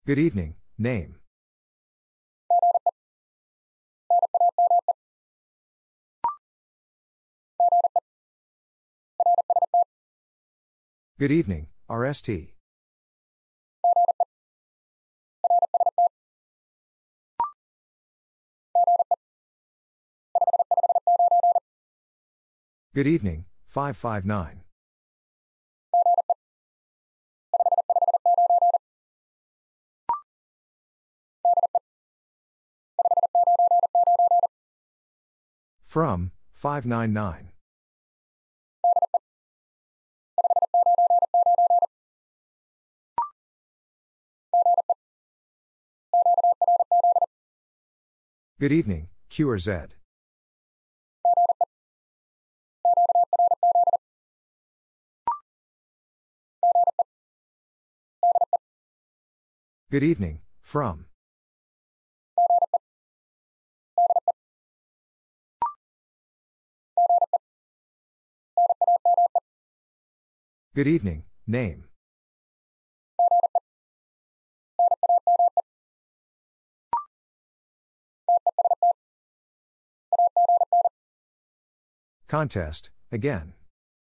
Good evening, name. Good evening, RST. Good evening, 559. From, 599. Good evening, Q or Z. Good evening, from. Good evening, name. Contest, again.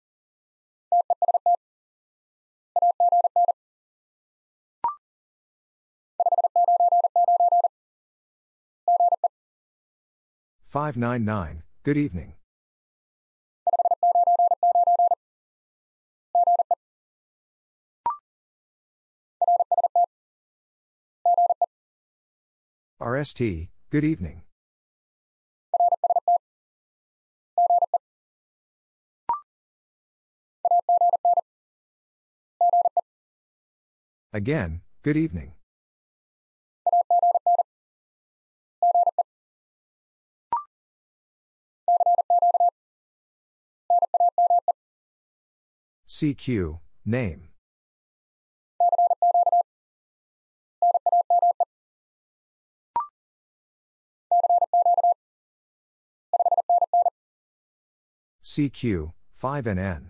$599, good evening. RST, good evening. Again, good evening. CQ, name. CQ, 5NN.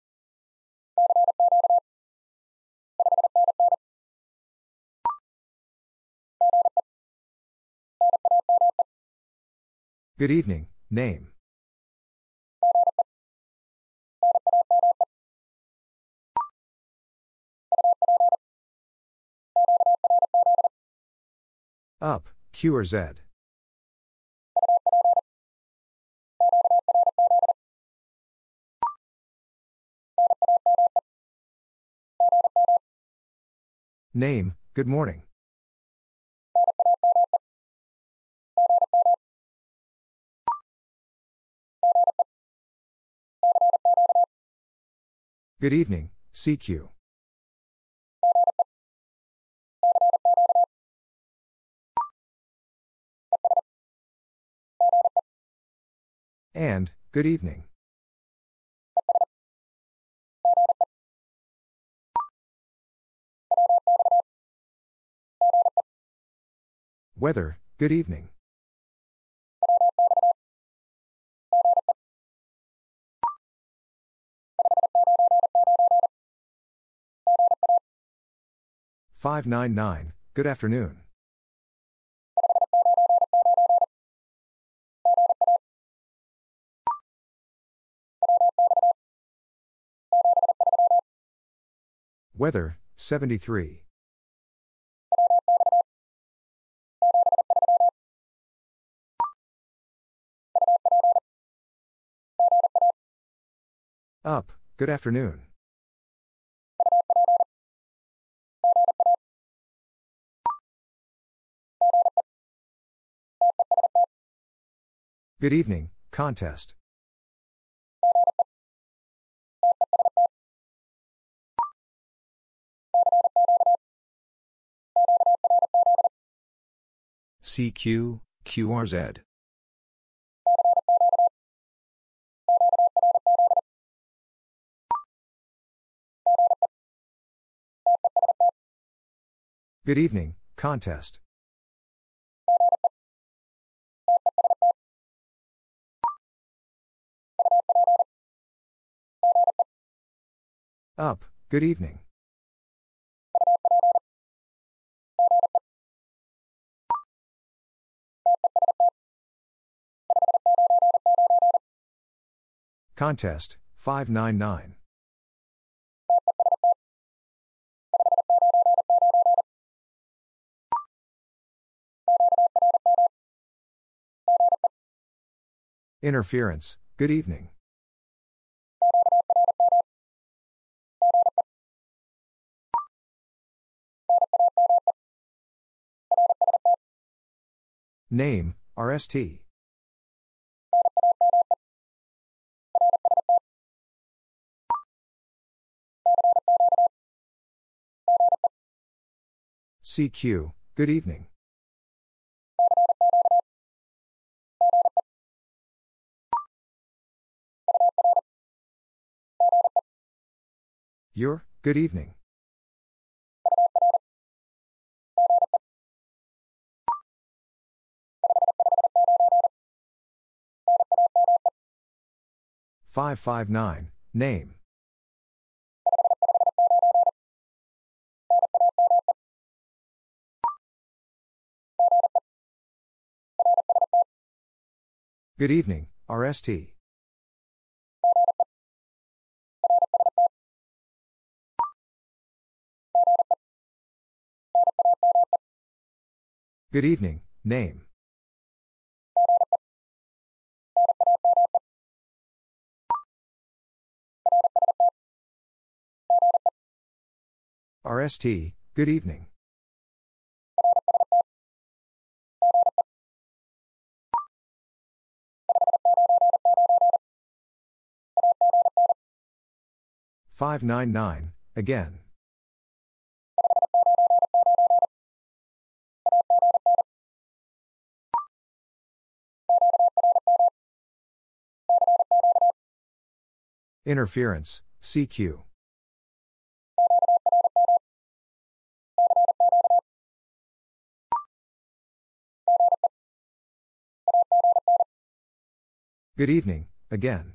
Good evening, name. Up, Q or Z. Name, good morning. Good evening, CQ. And, good evening. Weather, good evening. $599, good afternoon. Weather, 73. Up, good afternoon. Good evening, contest. CQ, QRZ. Good evening, contest. Up, good evening. Contest, 599. Interference, good evening. Name, RST. CQ, good evening. Your, good evening. Five five nine. Name. Good evening, RST. Good evening, name. RST, good evening. Five nine nine. Again. Interference, CQ. Good evening, again.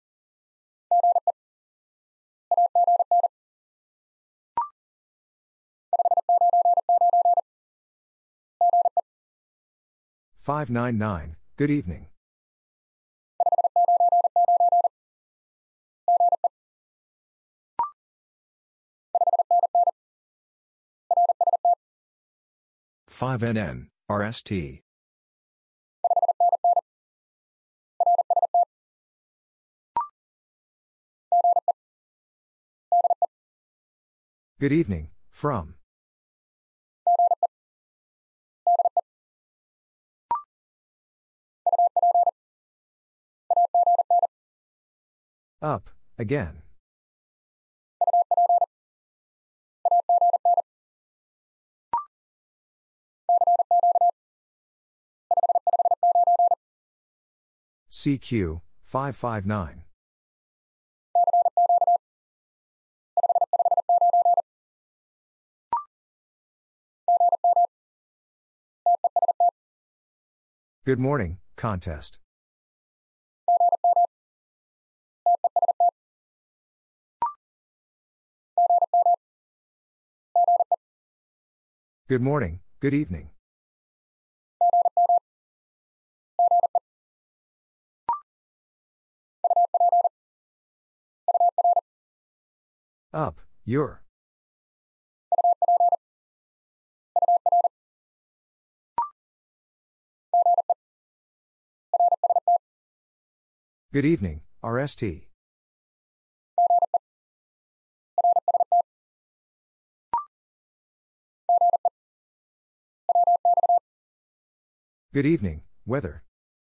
Five nine nine. Good evening. Five NN, RST. Good evening, from. Up, again. CQ, 559. Good morning, contest. Good morning, good evening. Up, your. Good evening, RST. Good evening, weather.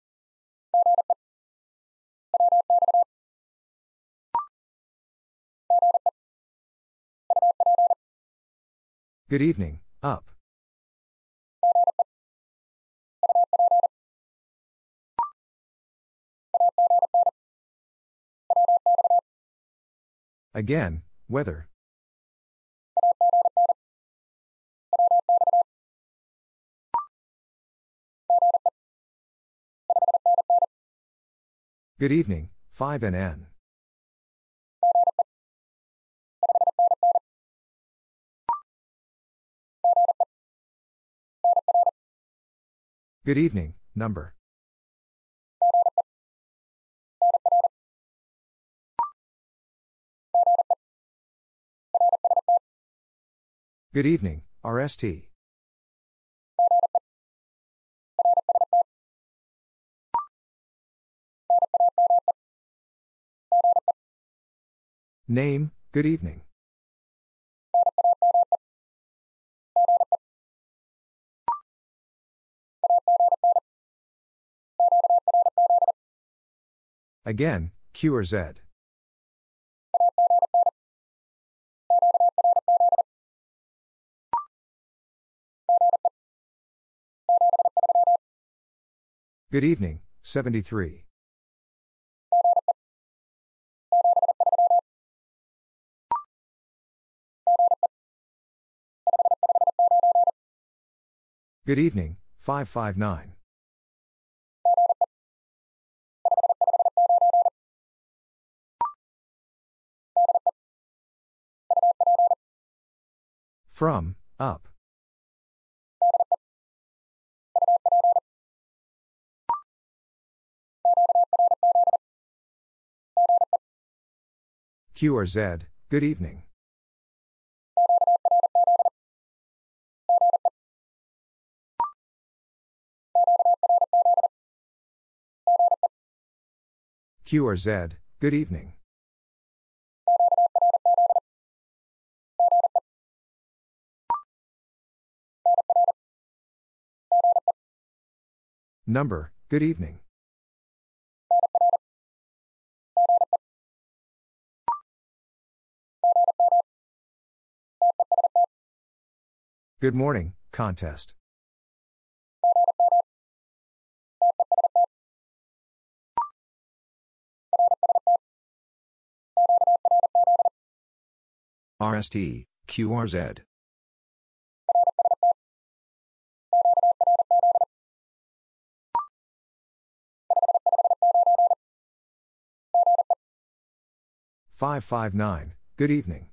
Good evening, up. Again, weather. Good evening, 5NN. Good evening, number. Good evening, RST. Name, good evening. Again, Q or Z. Good evening, 73. Good evening, 559. From, up. Q or Z, good evening. Q or Z, good evening. Number, good evening. Good morning, contest. RST, QRZ. Five five nine. Good evening.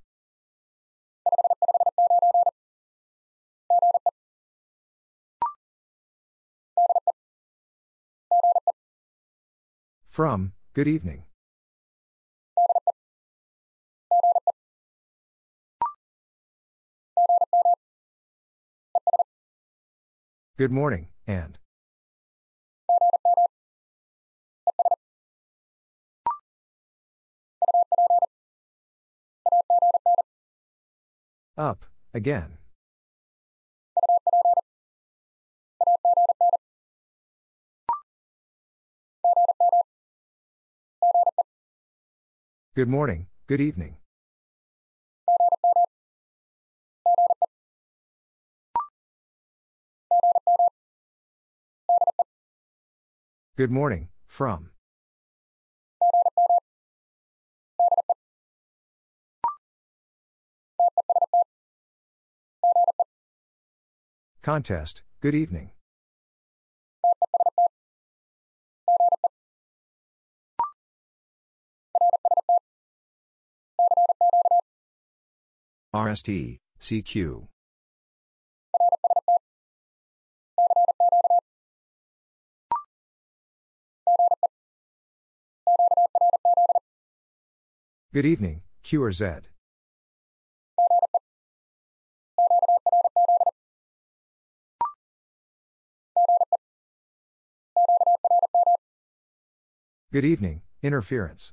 From, good evening. Good morning, and. Up, again. Good morning, good evening. Good morning, from. Contest, good evening. RST, CQ. Good evening, Q or Z. Good evening, interference.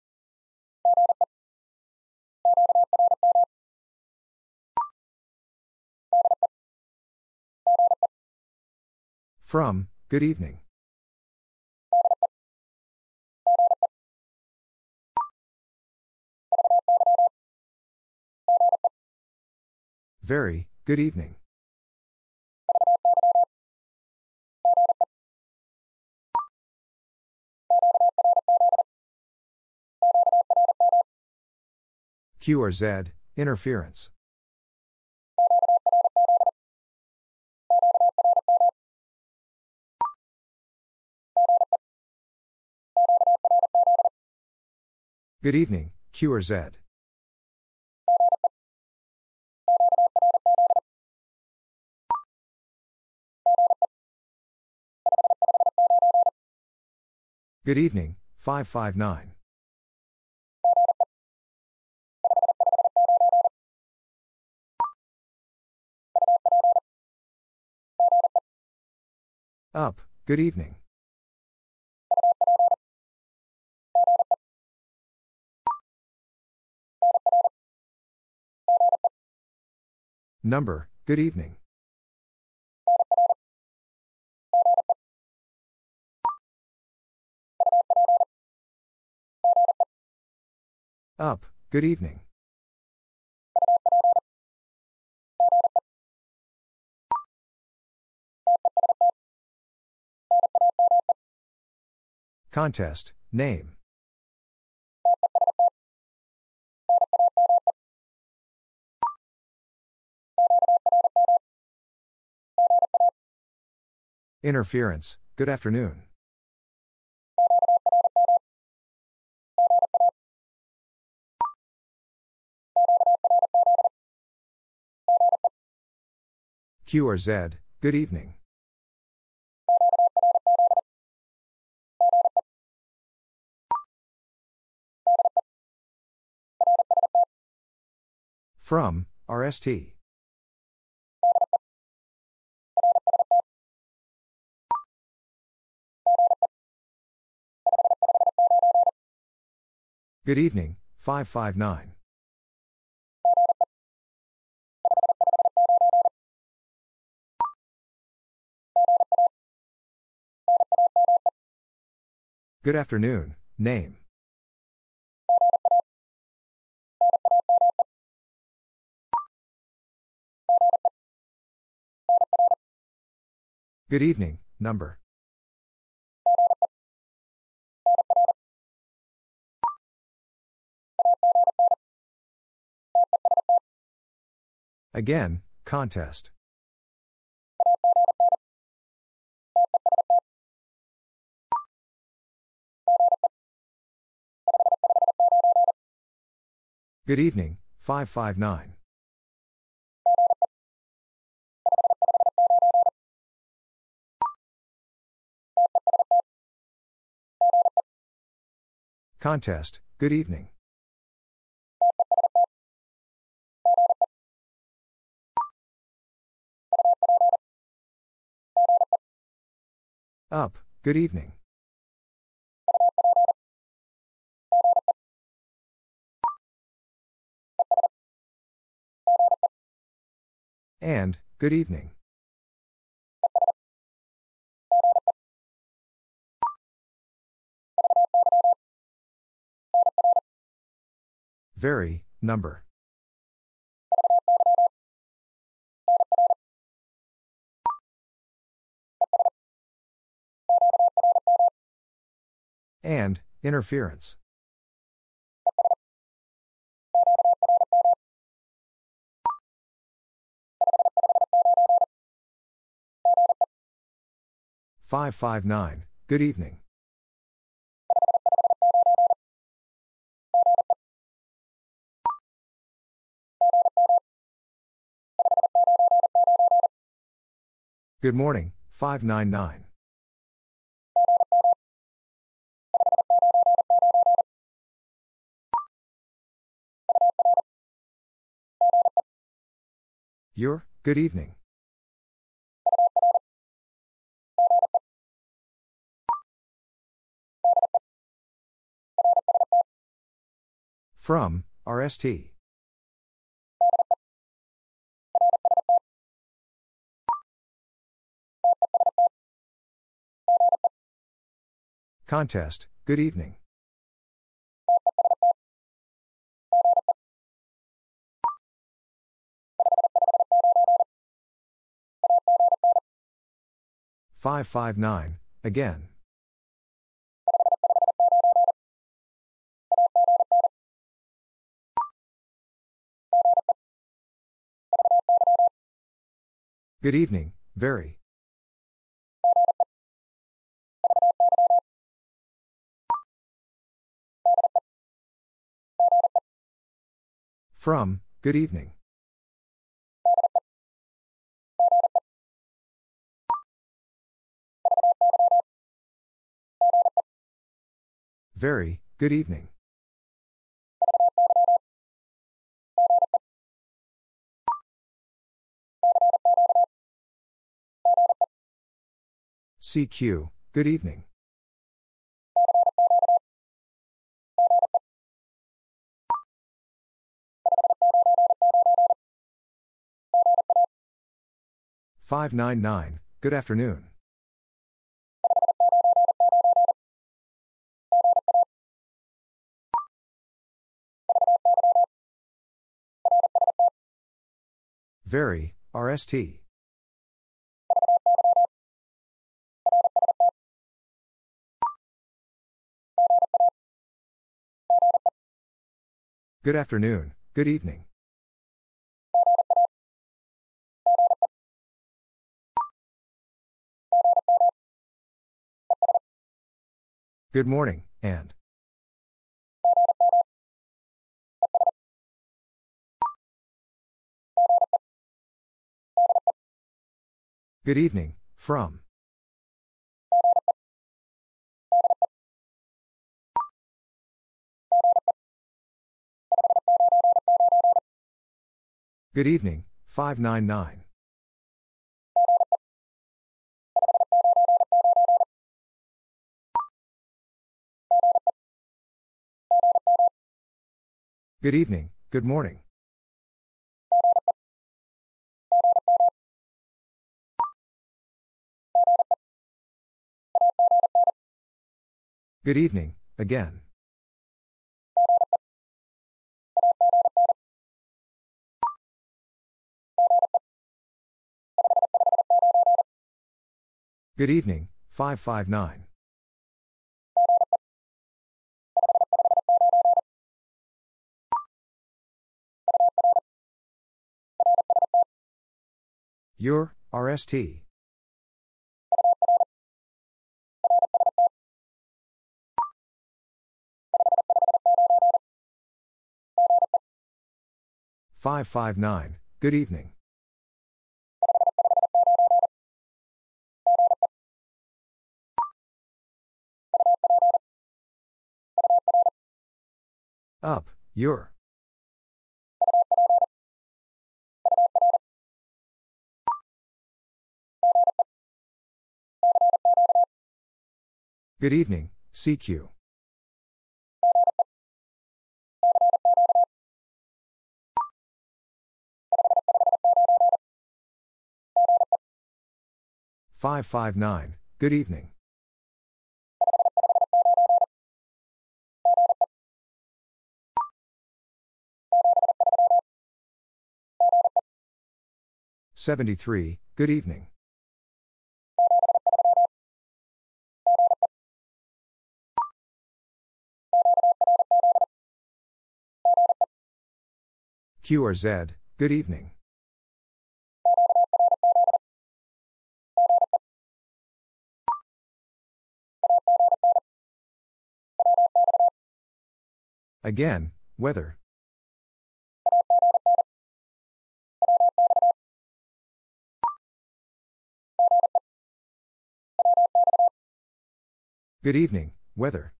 From, good evening. Very, good evening. Q or Z, interference. Good evening, Q or Z. Good evening, 559. Up, good evening. Number, good evening. Up, good evening. Contest, name. Interference, good afternoon. Q or Z, good evening. From, RST. Good evening, 559. Good afternoon, name. Good evening, number. Again, contest. Good evening, 559. Contest, good evening. Up, good evening. And, good evening. Very, number. And, interference. Five five nine. Good evening. Good morning, 599. Your, good evening. From, RST. Contest, good evening. Five five nine. Again. Good evening, very. From, good evening. Very, good evening. CQ, good evening. "599, good afternoon." "Very, RST." "Good afternoon, good evening." "Good morning, and." "Good evening, from." "Good evening, 599." "Good evening, good morning." "Good evening, again." "Good evening, 559." "Your, RST." "559, good evening." "Up, your." "Good evening, CQ." "559, good evening." "73, good evening." "QRZ, good evening." Again, weather. "Good evening, weather."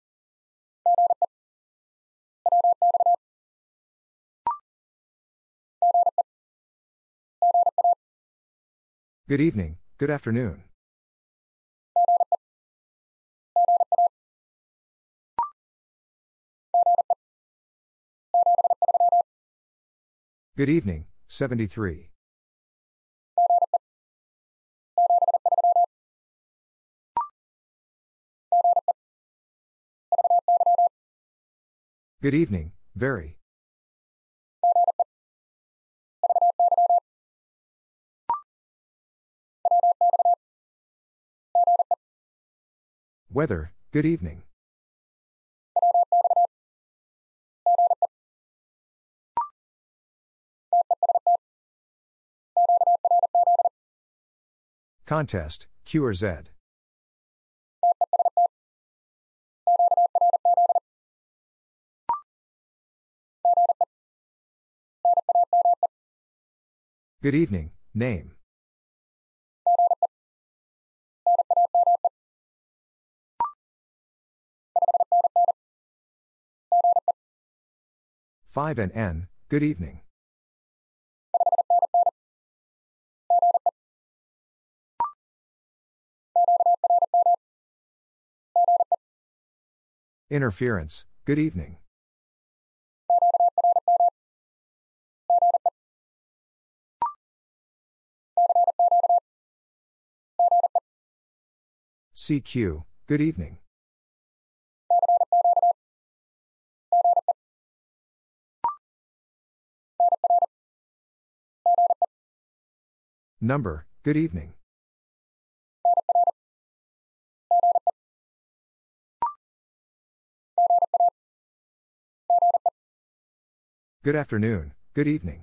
"Good evening, good afternoon." "Good evening, 73. "Good evening, very." "Weather, good evening." "Contest, QRZ." "Good evening, name." "5NN, good evening." Interference, good evening. CQ, good evening. Number, good evening. Good afternoon, good evening.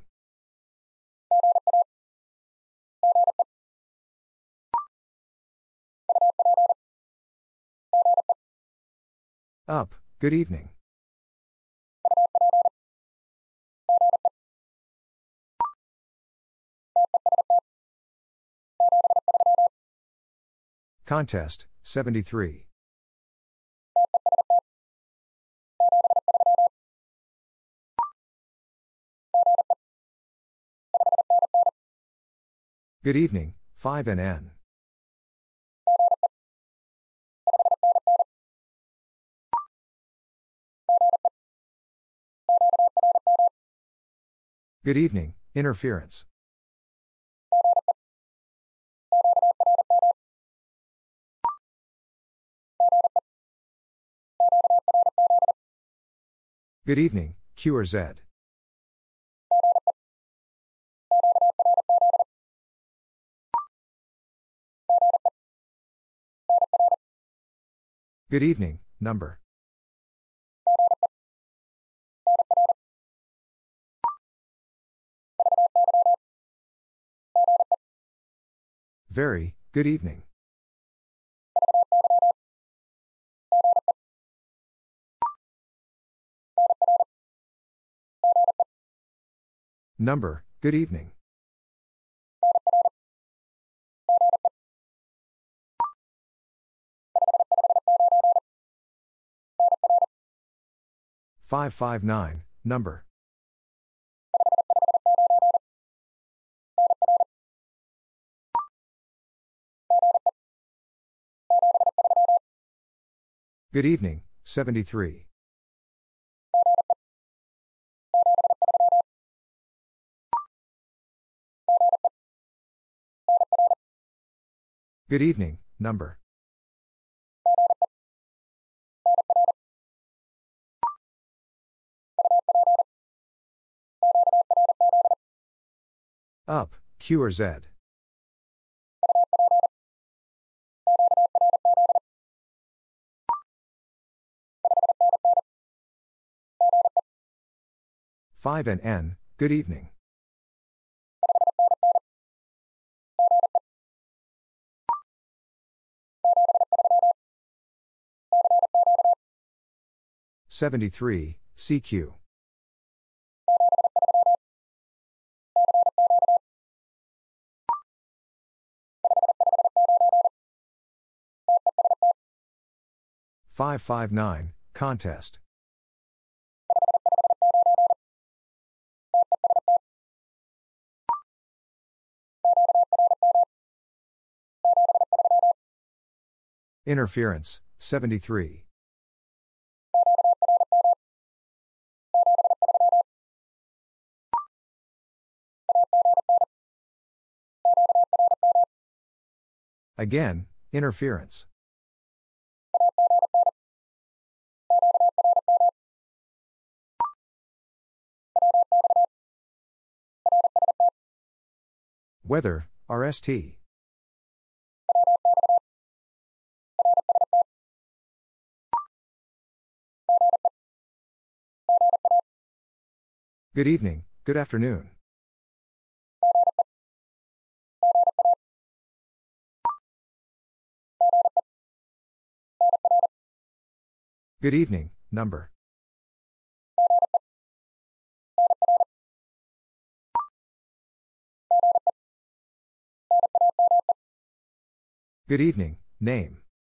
Up, good evening. Contest, 73. Good evening, 5NN. Good evening, interference. Good evening, Q or Z. Good evening, number. Very, good evening. Number, good evening. Five 559, number. Good evening, 73. Good evening, number. Up, Q or Z. Five and N, good evening. $73, CQ. Five 559, contest. Interference, 73. Again, interference. Weather, RST. Good evening, good afternoon. Good evening, number. Good evening, name.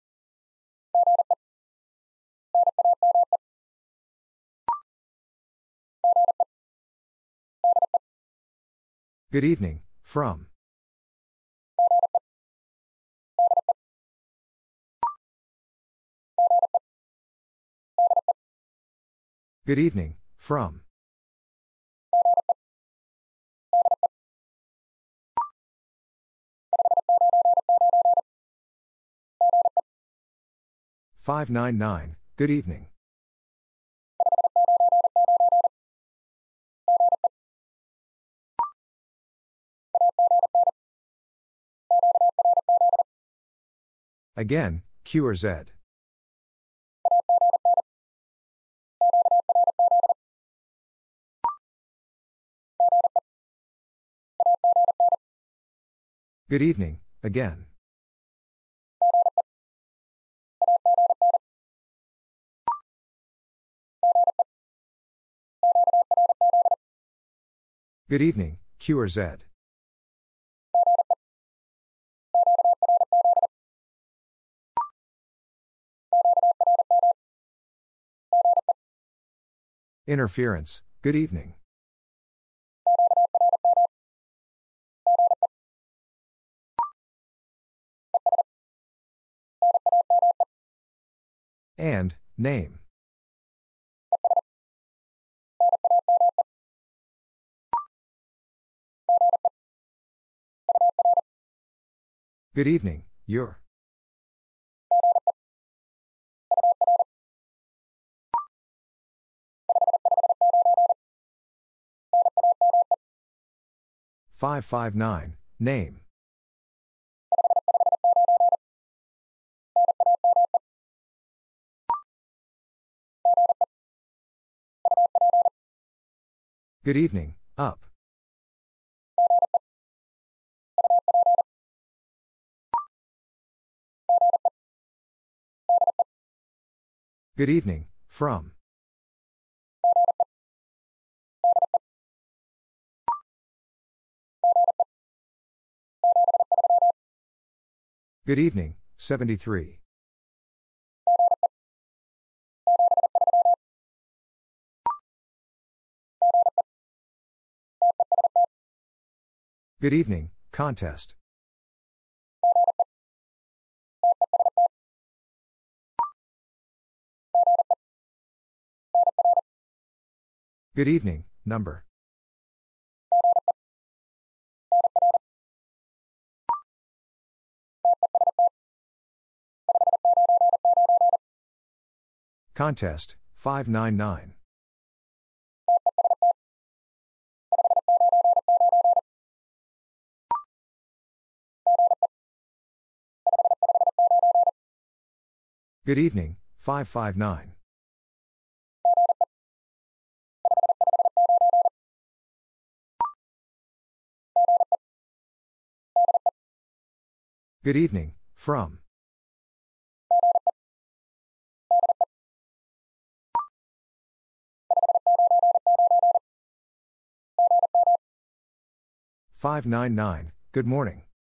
Good evening, from. Good evening, from. Five nine nine. Good evening. Again, Q or Z. Good evening, again. Good evening, Q or Z. Interference, good evening. And, name. Good evening, your. Five five nine. Name. Good evening, up. Good evening, from. Good evening, 73. Good evening, contest. Good evening, number. Contest, 599. Good evening, 559. Good evening, from. Five nine nine. Good morning.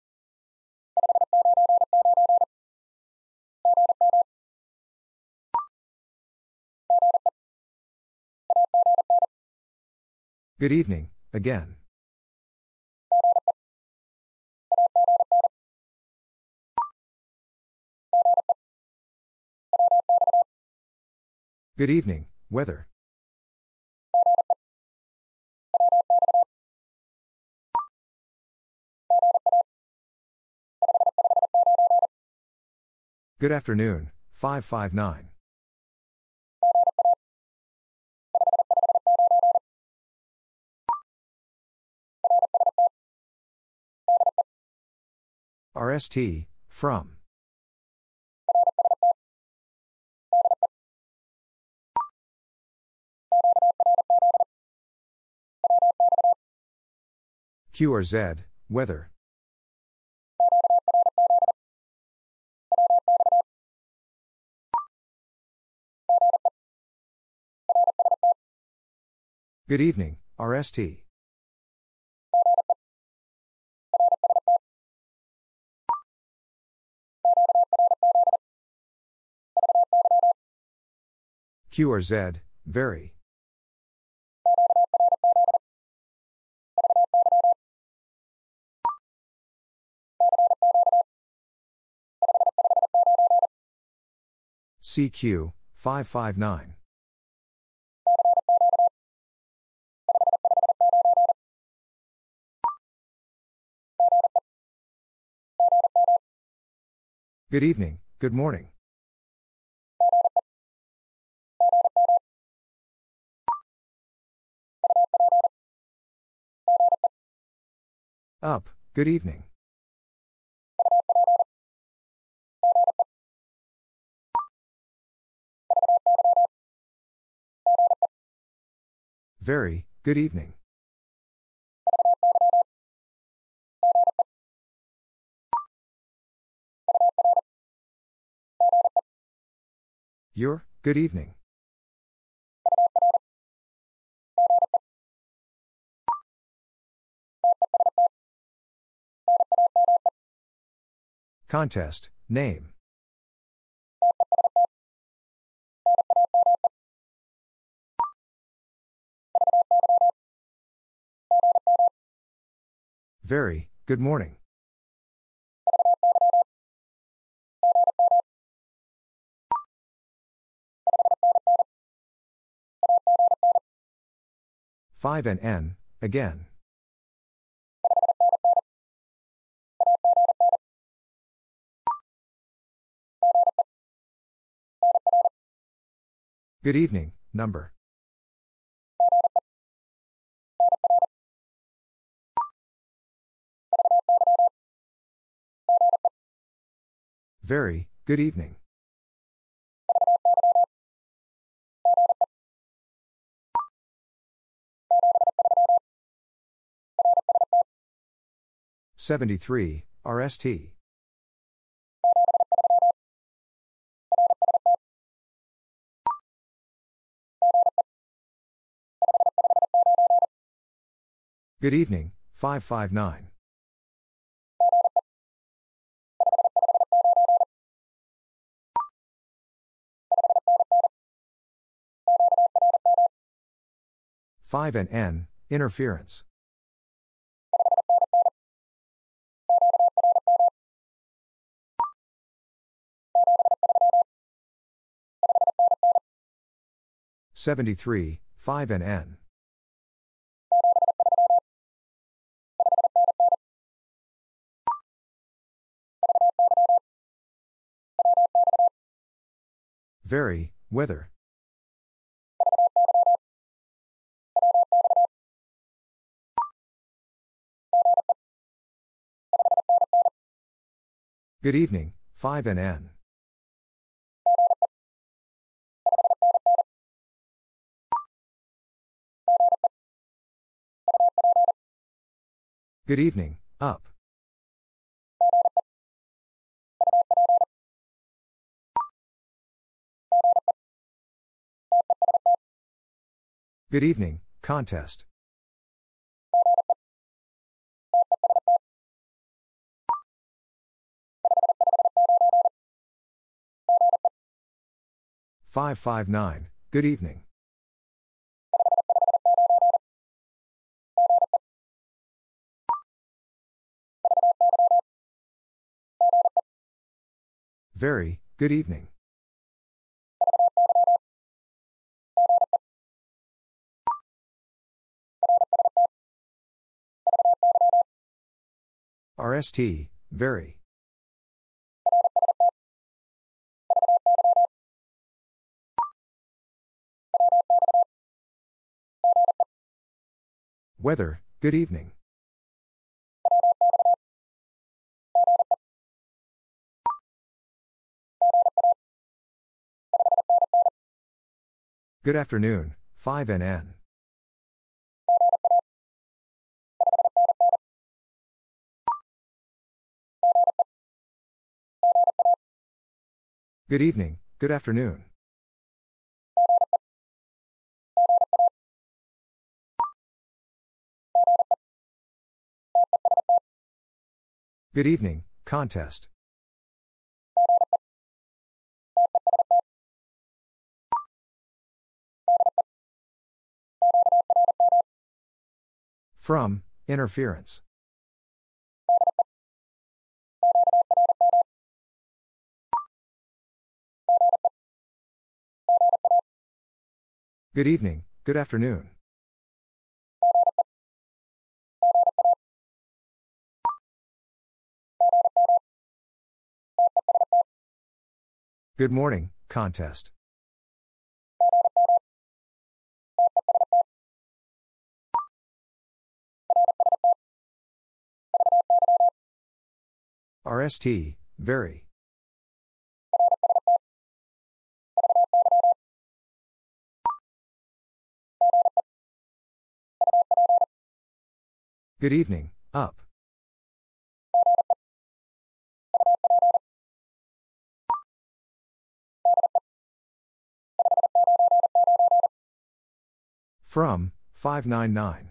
Good evening, again. Good evening, weather. Good afternoon, 559. RST, from. Q or Z, weather. Good evening, RST. Q or Z, very. CQ, 559. Good evening, good morning. Up, good evening. Very, good evening. Your, good evening. Contest, name. Very, good morning. Five and N, again. Good evening, number. Very, good evening. $73, RST. Good evening, 559. Five and N, interference. $73, 5 and N. Very, weather. Good evening, 5 and N. Good evening, up. Good evening, contest. $559, good evening. Very, good evening. RST, very. Weather, good evening. Good afternoon, 5 and N. Good evening, good afternoon. Good evening, contest. From, interference. Good evening, good afternoon. Good morning, contest. RST, very. Good evening, up. From, 599.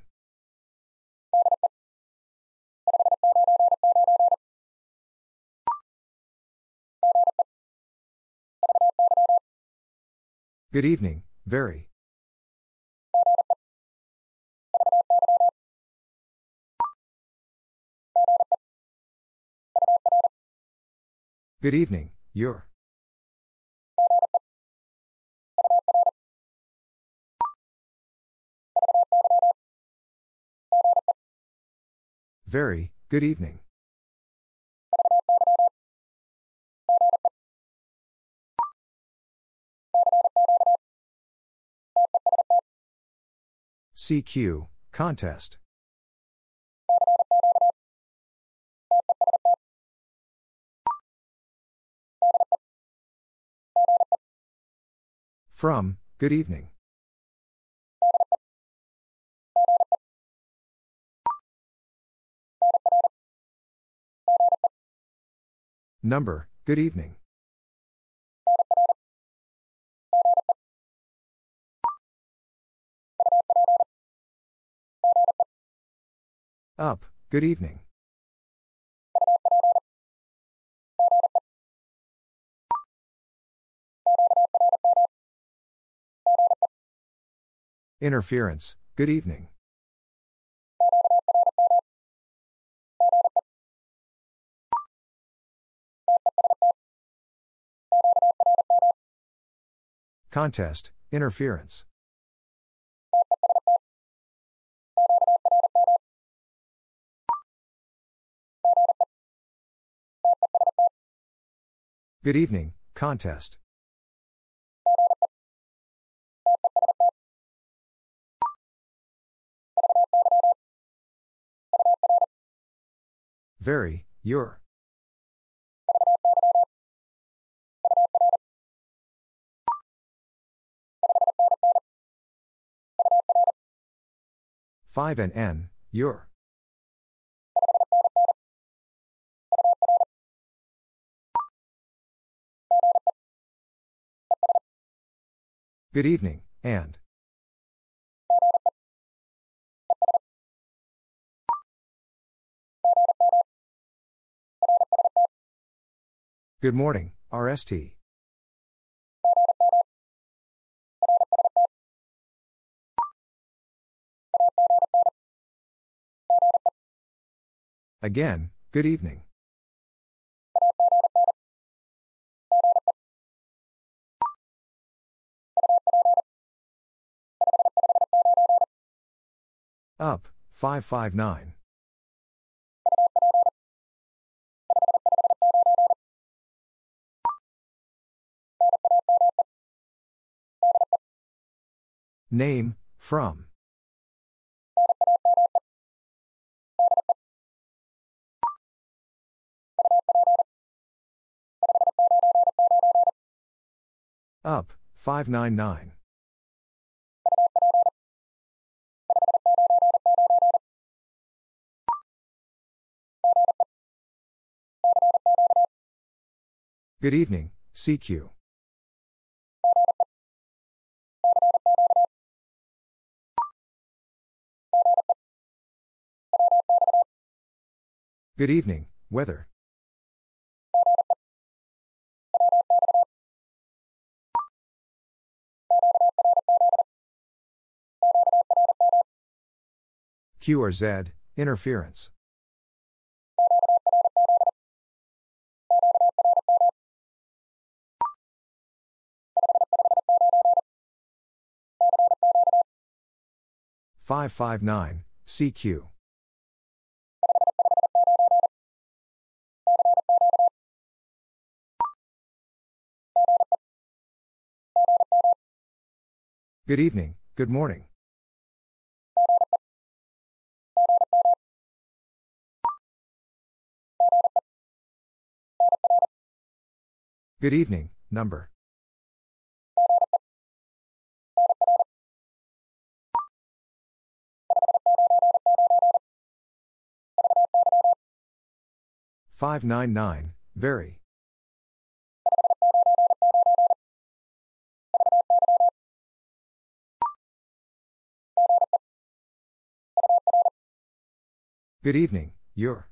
Good evening, very. Good evening, your. Very, good evening. CQ, contest. From, good evening. Number, good evening. Up, good evening. Interference, good evening. Contest, interference. Good evening, contest. Very, your. Five and N, your. Good evening, and. Good morning, RST. Again, good evening. Up, 559. Name, from. Up, 599. Good evening, CQ. Good evening, weather. Q or Z, interference. Five 559, CQ. Good evening, good morning. Good evening, number. $599, very. Good evening, your.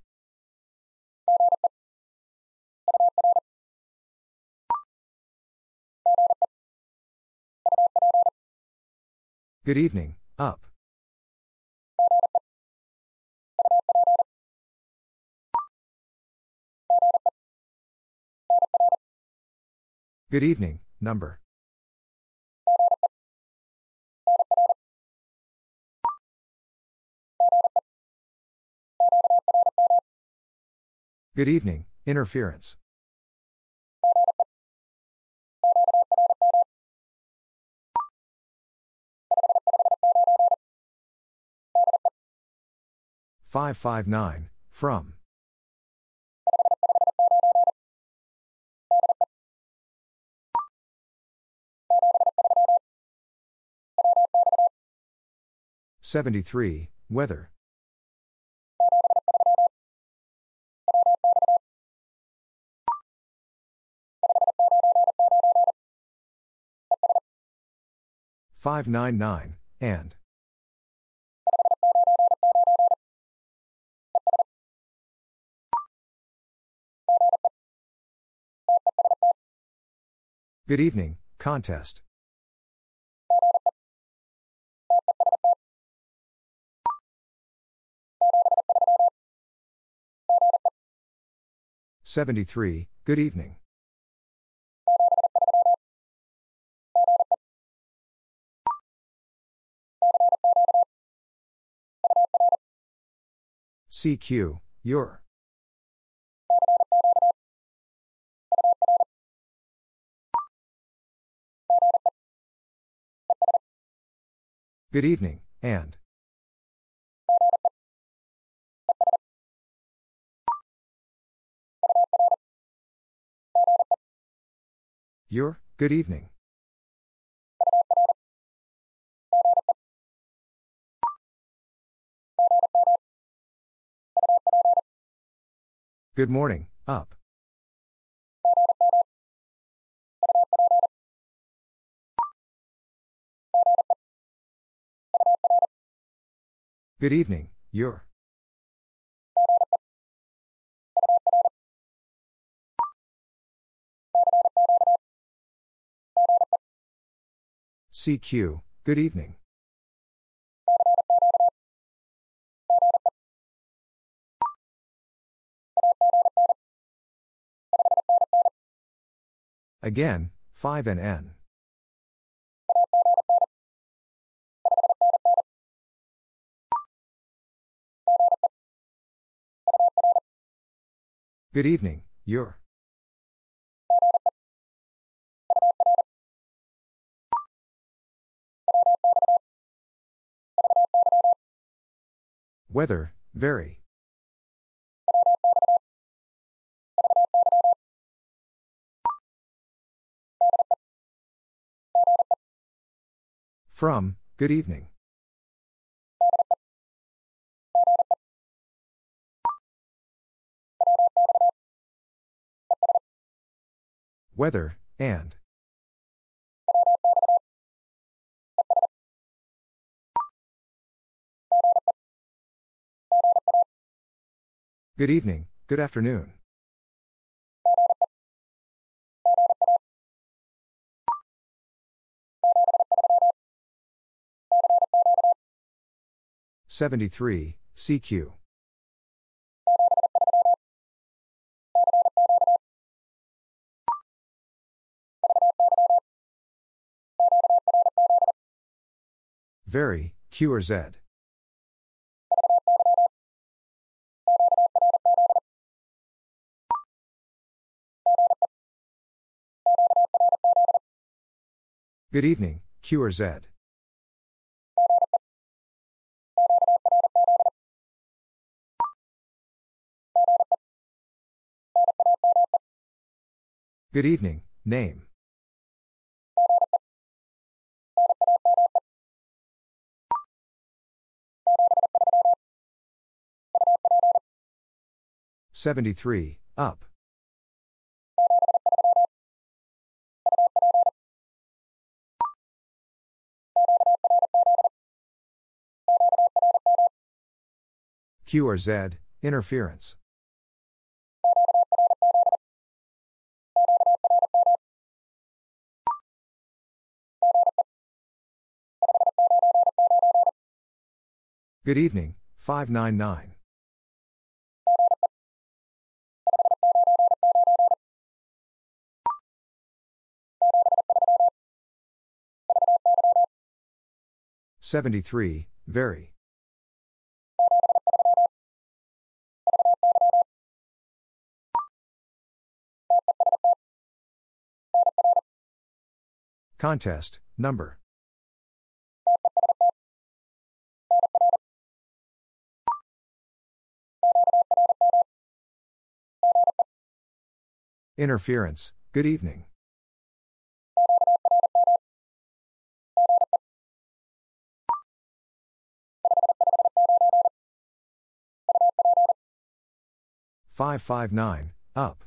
Good evening, up. Good evening, number. Good evening, interference. $559, from. $73, weather. $599, and. Good evening, contest. $73, good evening. CQ, your. Good evening, and. Your, good evening. Good morning, up. Good evening, your. CQ, good evening. Again, 5 and N. Good evening, your. Weather, very. From, good evening. Weather, and. Good evening, good afternoon. $73, CQ. Very, Q or Z. Good evening, Q or Z. Good evening, name. $73, up. Q or Z, interference. Good evening, 599. $73, very. Contest, number. Interference, good evening. $559, up.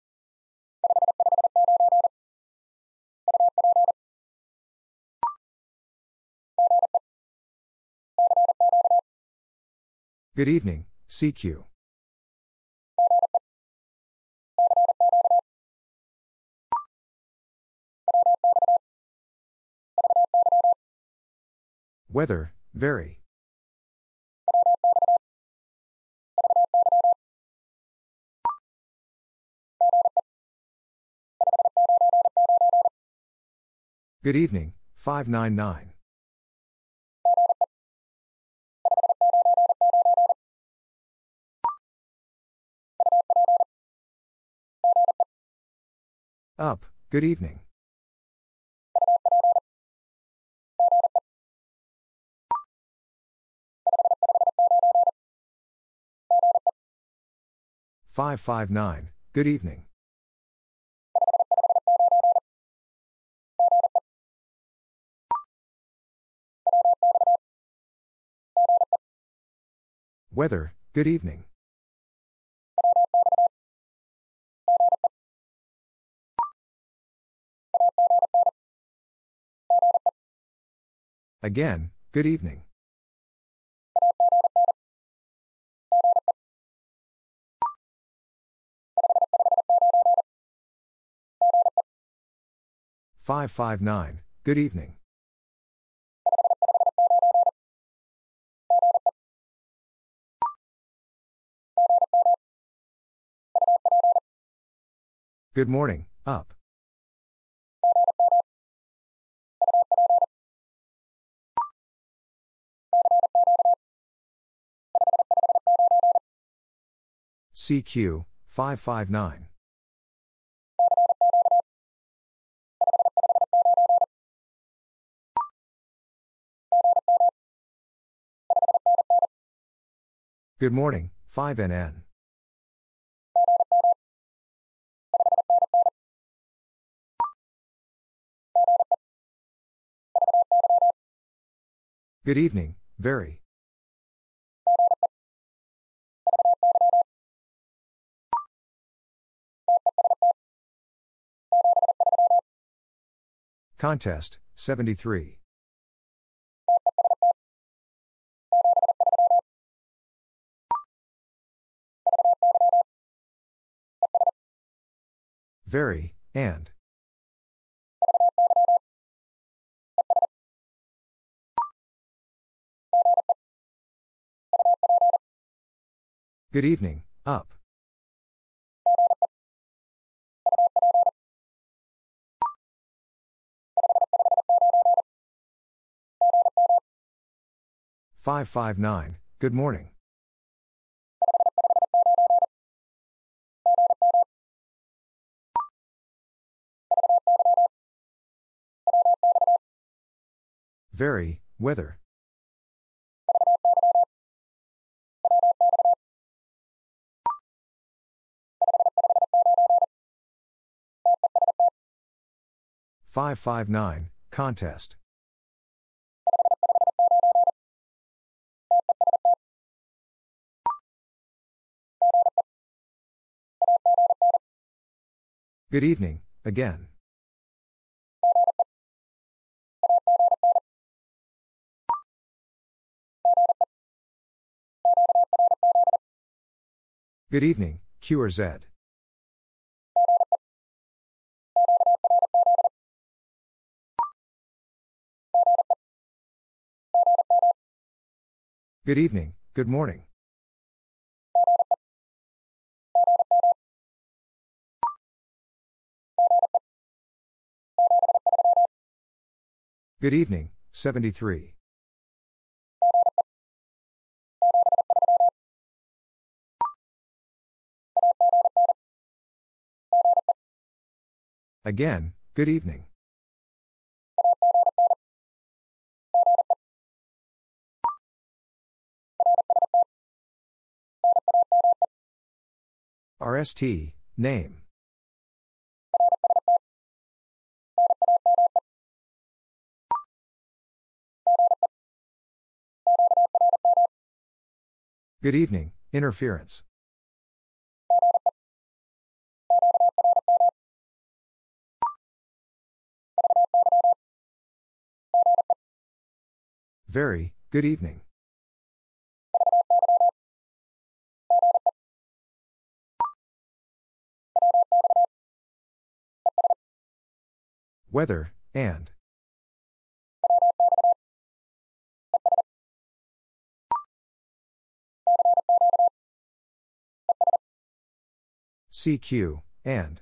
Good evening, CQ. Weather, very. Good evening, 599. Up, good evening. $559, good evening. Weather, good evening. Again, good evening. $559, good evening. Good morning, up. CQ, 559. Good morning, 5NN. Good evening, very. Contest, 73. Very, and. Good evening, up. $559, good morning. Very, weather. 559, contest. Good evening, again. Good evening, Q or Z. Good evening, good morning. Good evening, 73. Again, good evening. RST, name. Good evening, interference. Very, good evening. Weather, and. CQ, and.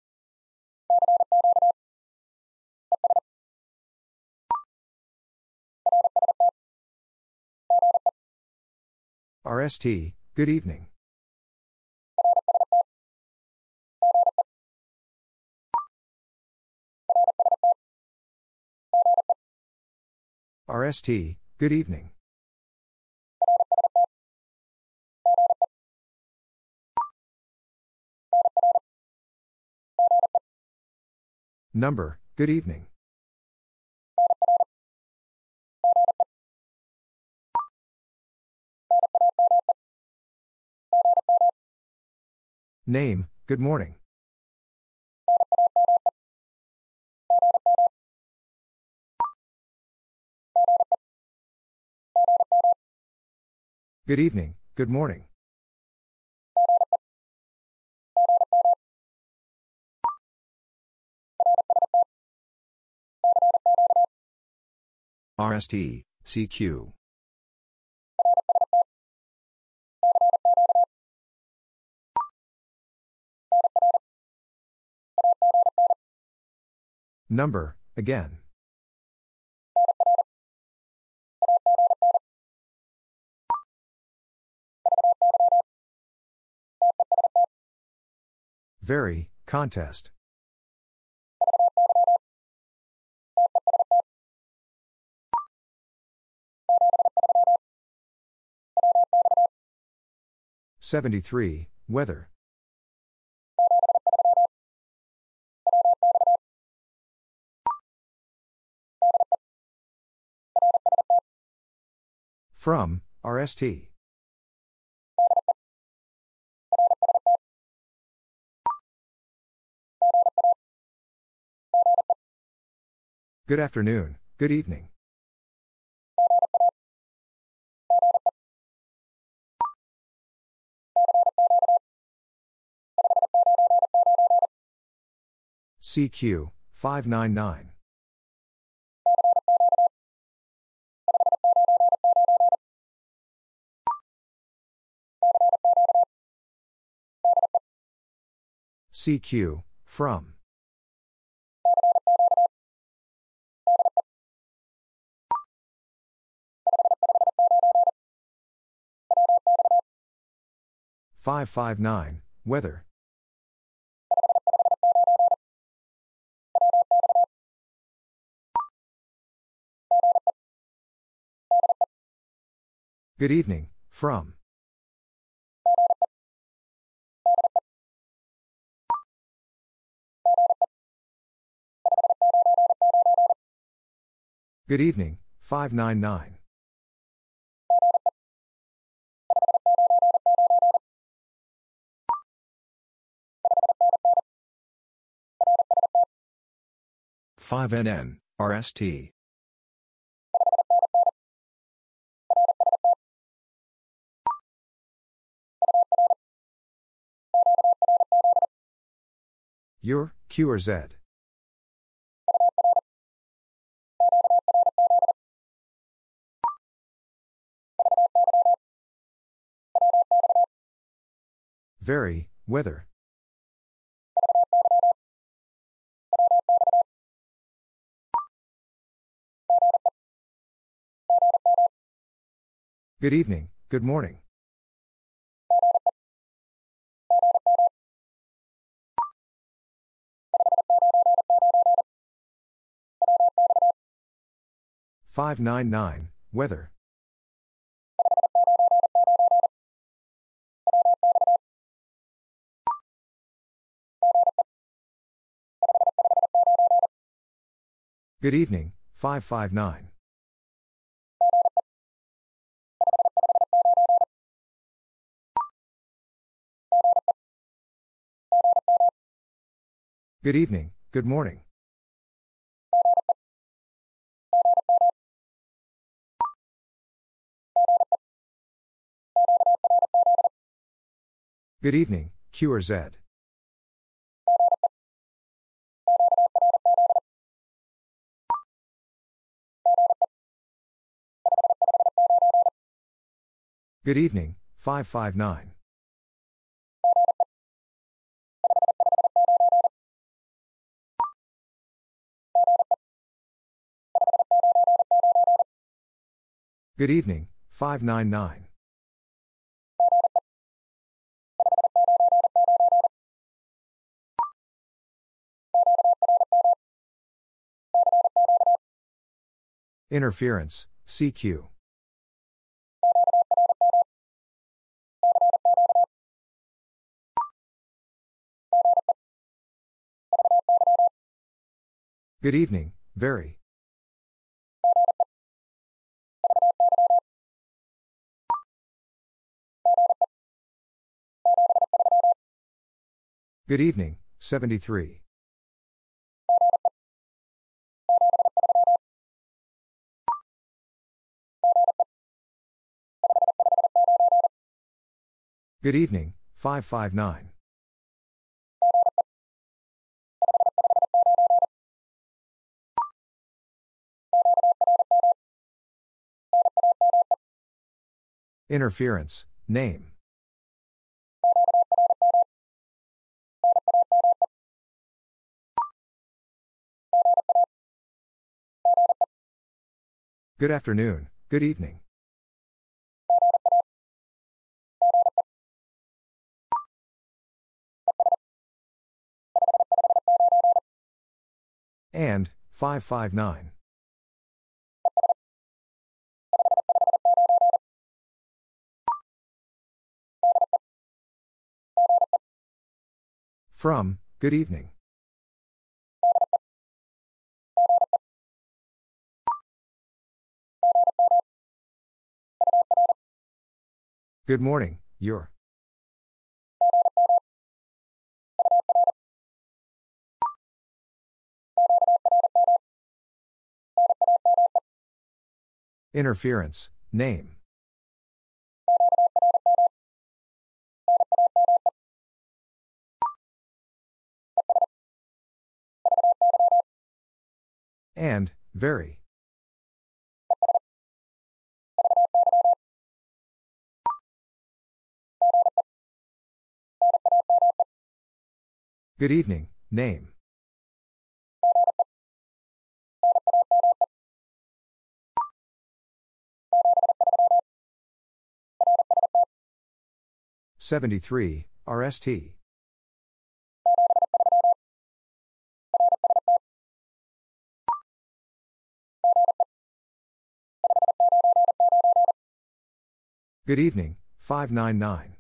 RST, good evening. RST, good evening. Number, good evening. Name, good morning. Good evening, good morning. RST, CQ. Number, again. Very, contest. '73, weather. From, RST. Good afternoon, good evening. CQ, 599. CQ, from. '559, weather. Good evening, from. Good evening, 599. Five NN, RST. Your, Q or Z. Very, weather. Good evening, good morning. Five nine nine, weather. Good evening, 559. Good evening, good morning. Good evening, Q or Z. Good evening, 559. Good evening, 599. Interference, CQ. Good evening, very. Good evening, 73. Good evening, 559. Interference, name. Good afternoon, good evening. And, 559. From, good evening. Good morning, your. Interference, name. And, very. Good evening, name. $73, RST. Good evening, 599.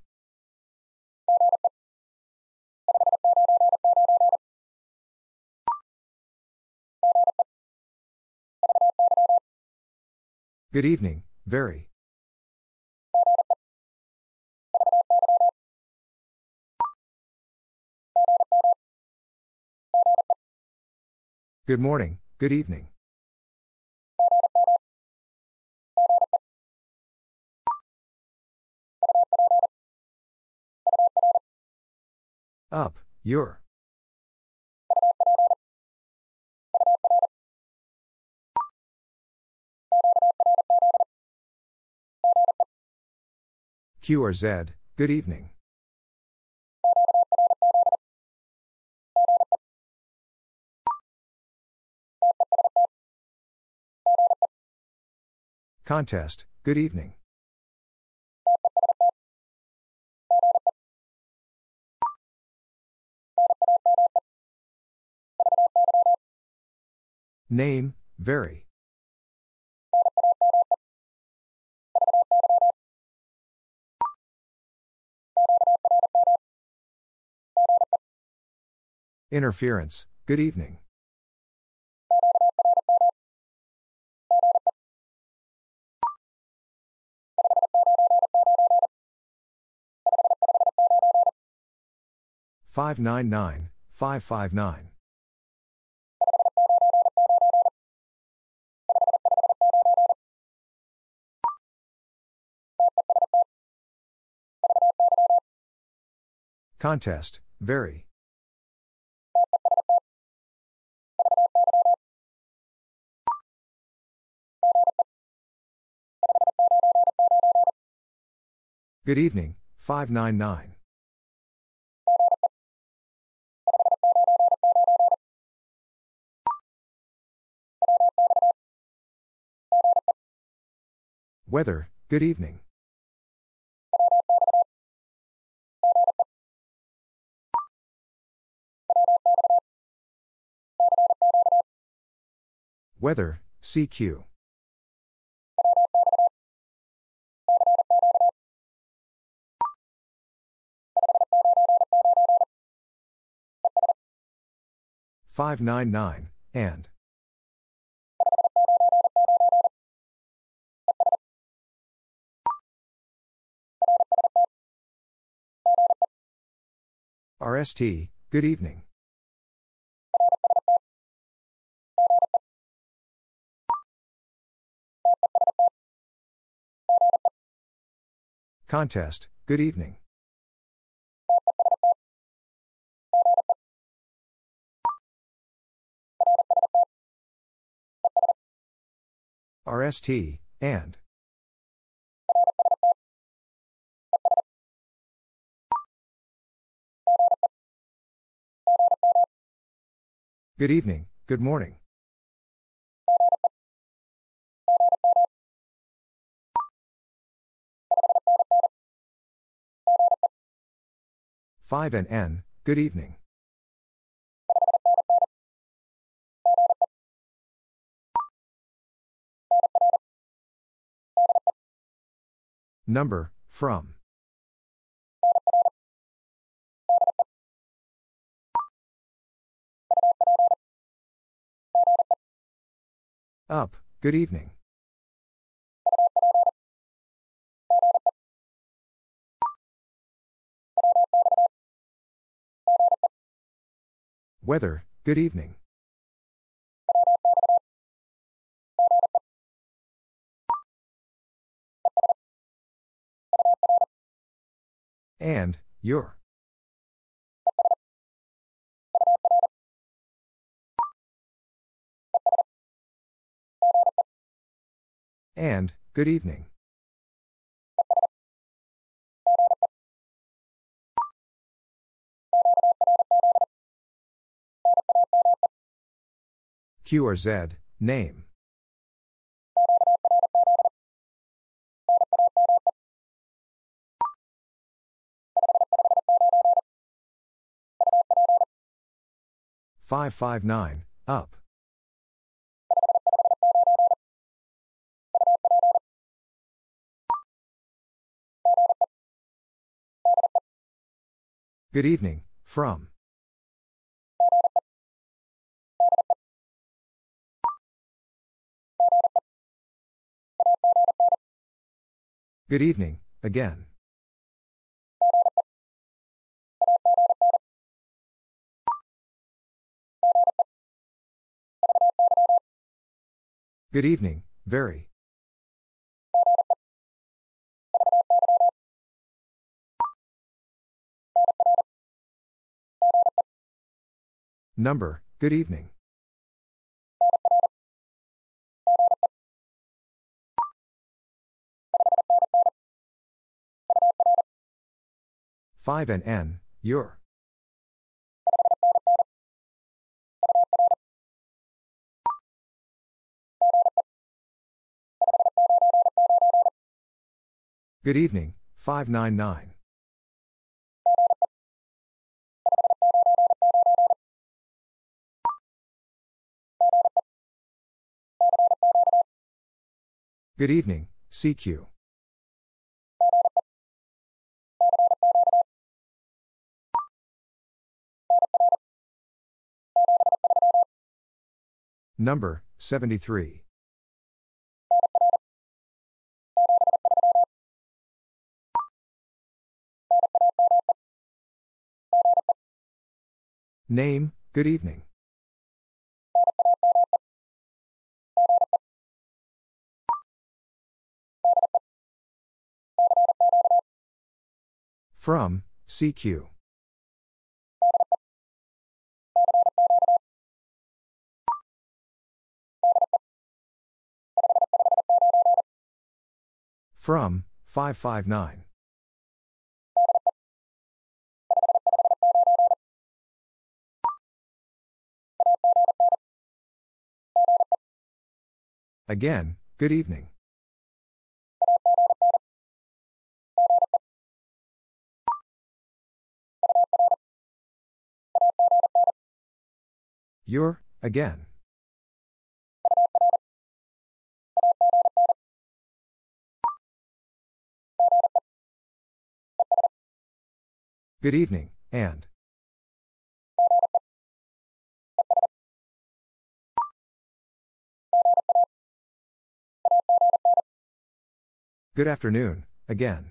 Good evening, very. Good morning, good evening. Up, your. Q or Z, good evening. Contest, good evening. Name, very. Interference, good evening. Five nine nine 559. Contest, very. Good evening, 599. Weather, good evening. Weather, CQ. Five nine nine and. RST, good evening. Contest, good evening. RST, and. Good evening, good morning. Five and N, good evening. Number, from. Up, good evening. Weather, good evening. And, your. And, good evening. Q or Z, name. Five five nine, up. Good evening, from. Good evening, again. Good evening, very. Number, good evening. Five and N, your. Good evening, 599. Good evening, CQ. Number, 73. Name, good evening. From, CQ. From, 559. Again, good evening. Your, again. Good evening, and. Good afternoon, again.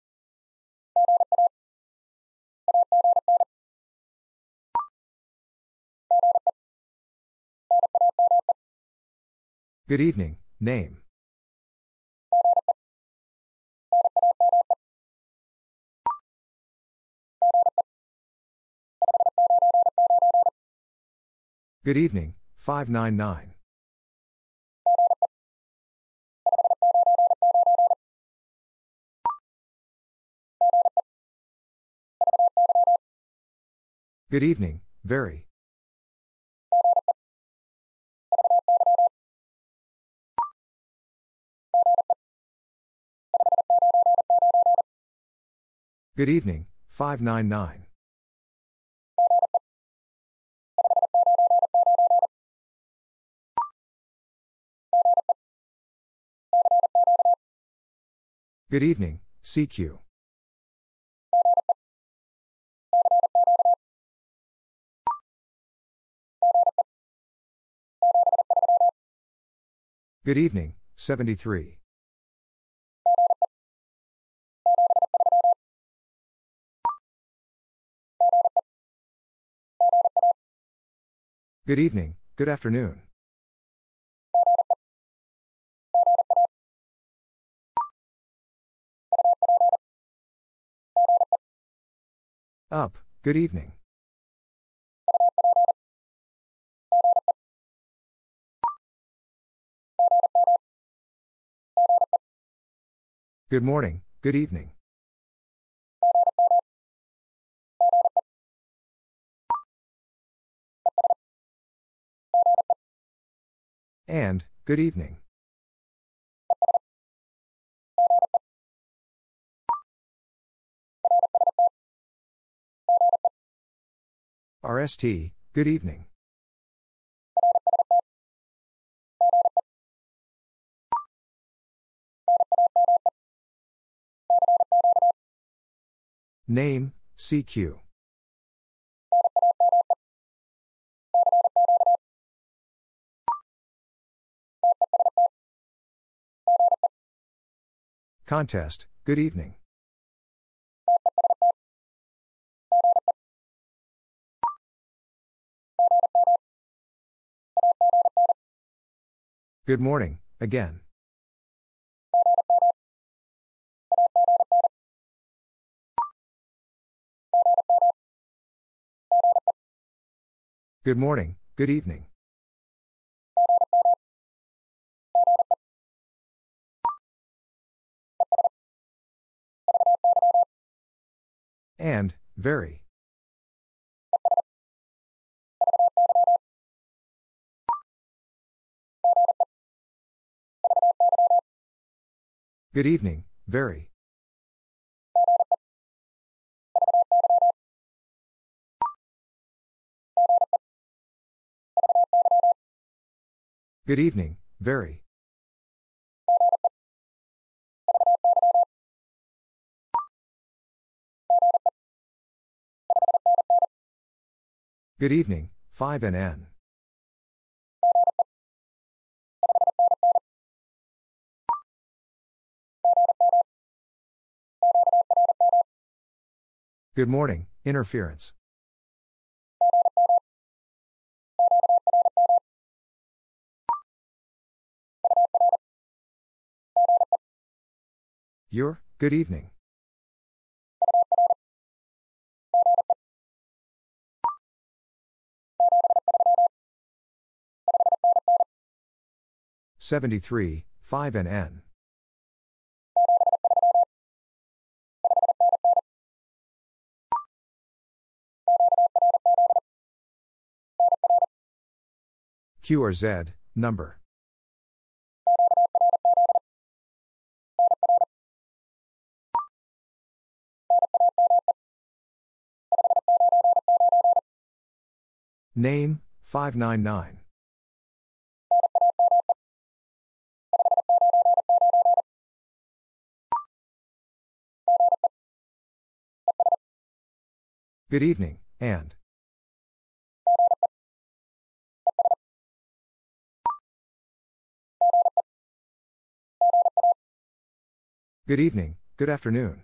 Good evening, name. Good evening, 599. Good evening, very. Good evening, 599. Good evening, CQ. Good evening, 73. Good evening, good afternoon. Up, good evening. Good morning, good evening. And, good evening. RST, good evening. Name, CQ. Contest, good evening. Good morning, again. Good morning, good evening. And, very. Good evening, very. Good evening, very. Good evening, 5 and N. Good morning, interference. Your, good evening. $73, 5 and N. Q or Z, number. Name, 599. Good evening, and. Good evening, good afternoon.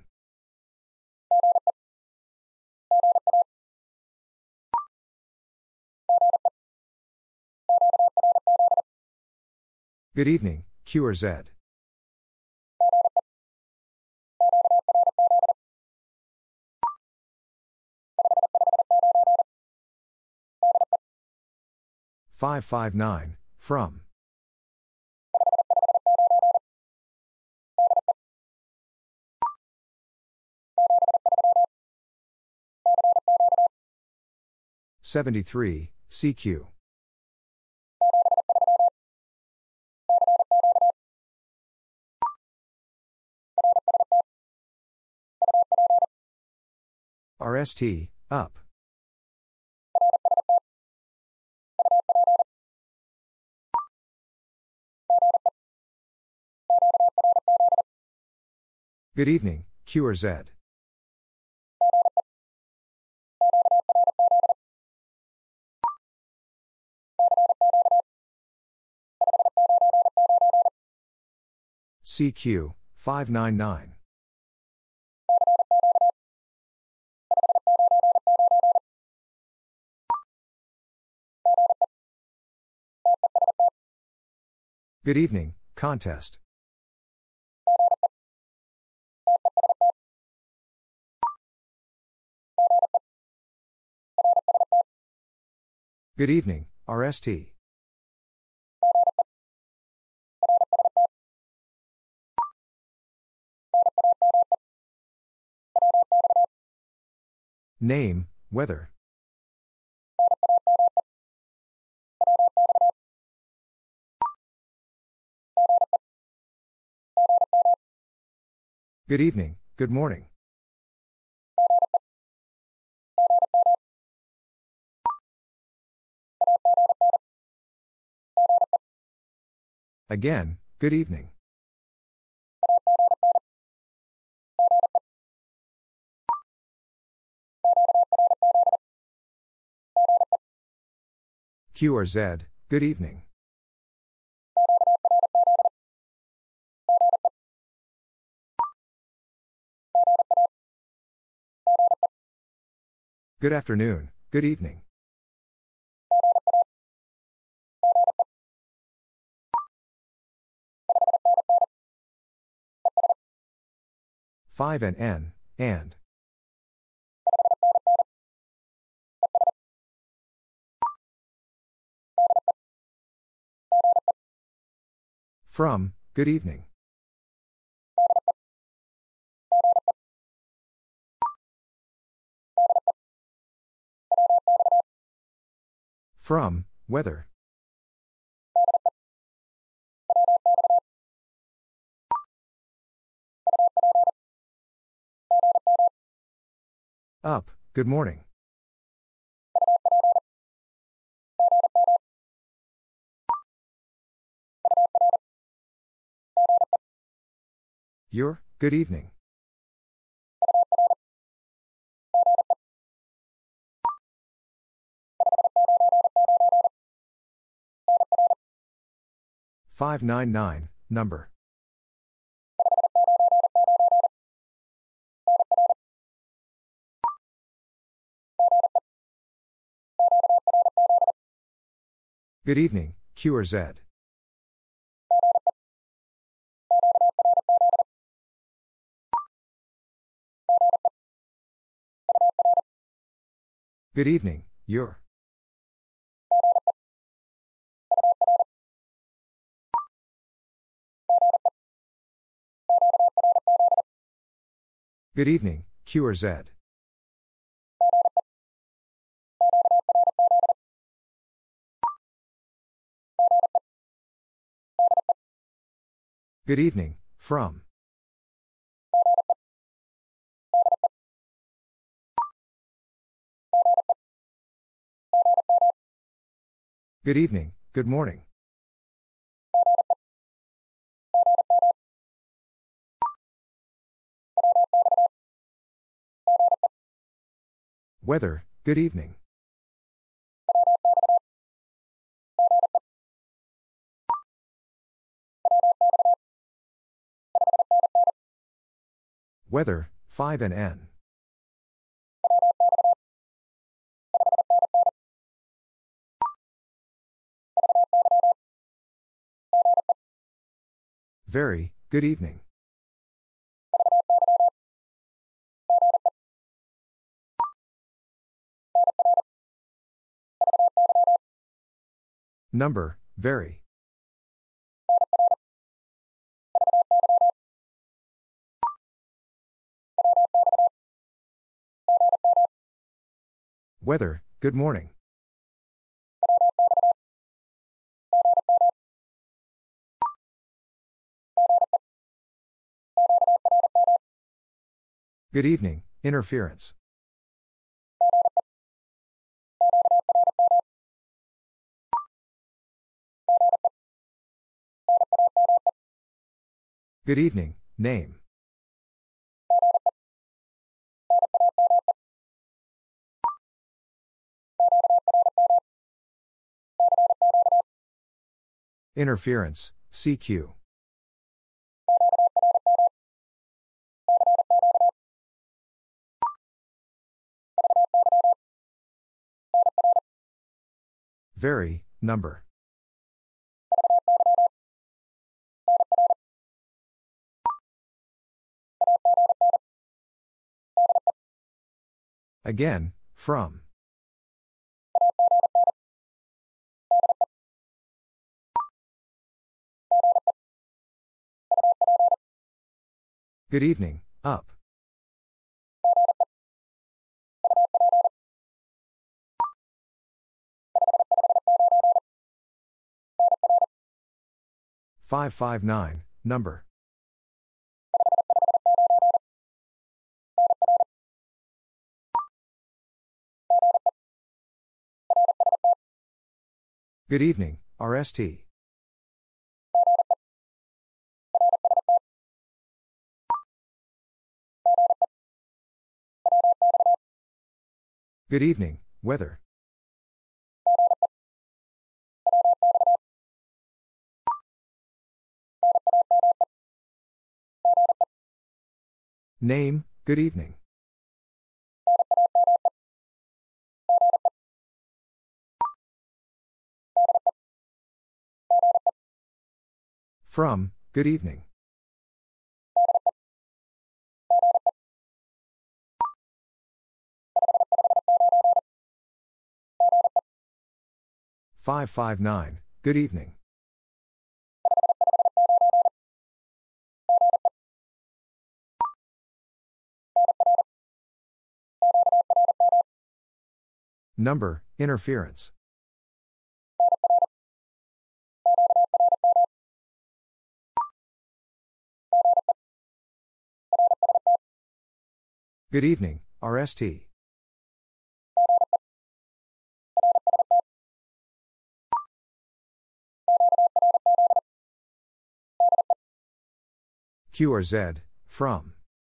Good evening, Q or Z. $559, from. $73, CQ. RST, up. Good evening, Q or Z. CQ, 599. Good evening, contest. Good evening, RST. Name, weather. Good evening, good morning. Again, good evening. Q or Z, good evening. Good afternoon, good evening. 5 and N, and. From, good evening. From, weather. Up, good morning. Your, good evening. $599, number. Good evening, Q or Z. Good evening, your. Good evening, Q or Z. Good evening, from. Good evening, good morning. Weather, good evening. Weather, 5 and N. Very, good evening. Number, very. Weather, good morning. Good evening, interference. Good evening, name. Interference, CQ. Very, number. Again, from. Good evening, up. $559, number. Good evening, RST. Good evening, weather. Name, good evening. From, good evening. Five five nine. Good evening. Number, interference. Good evening, RST. QRZ, from.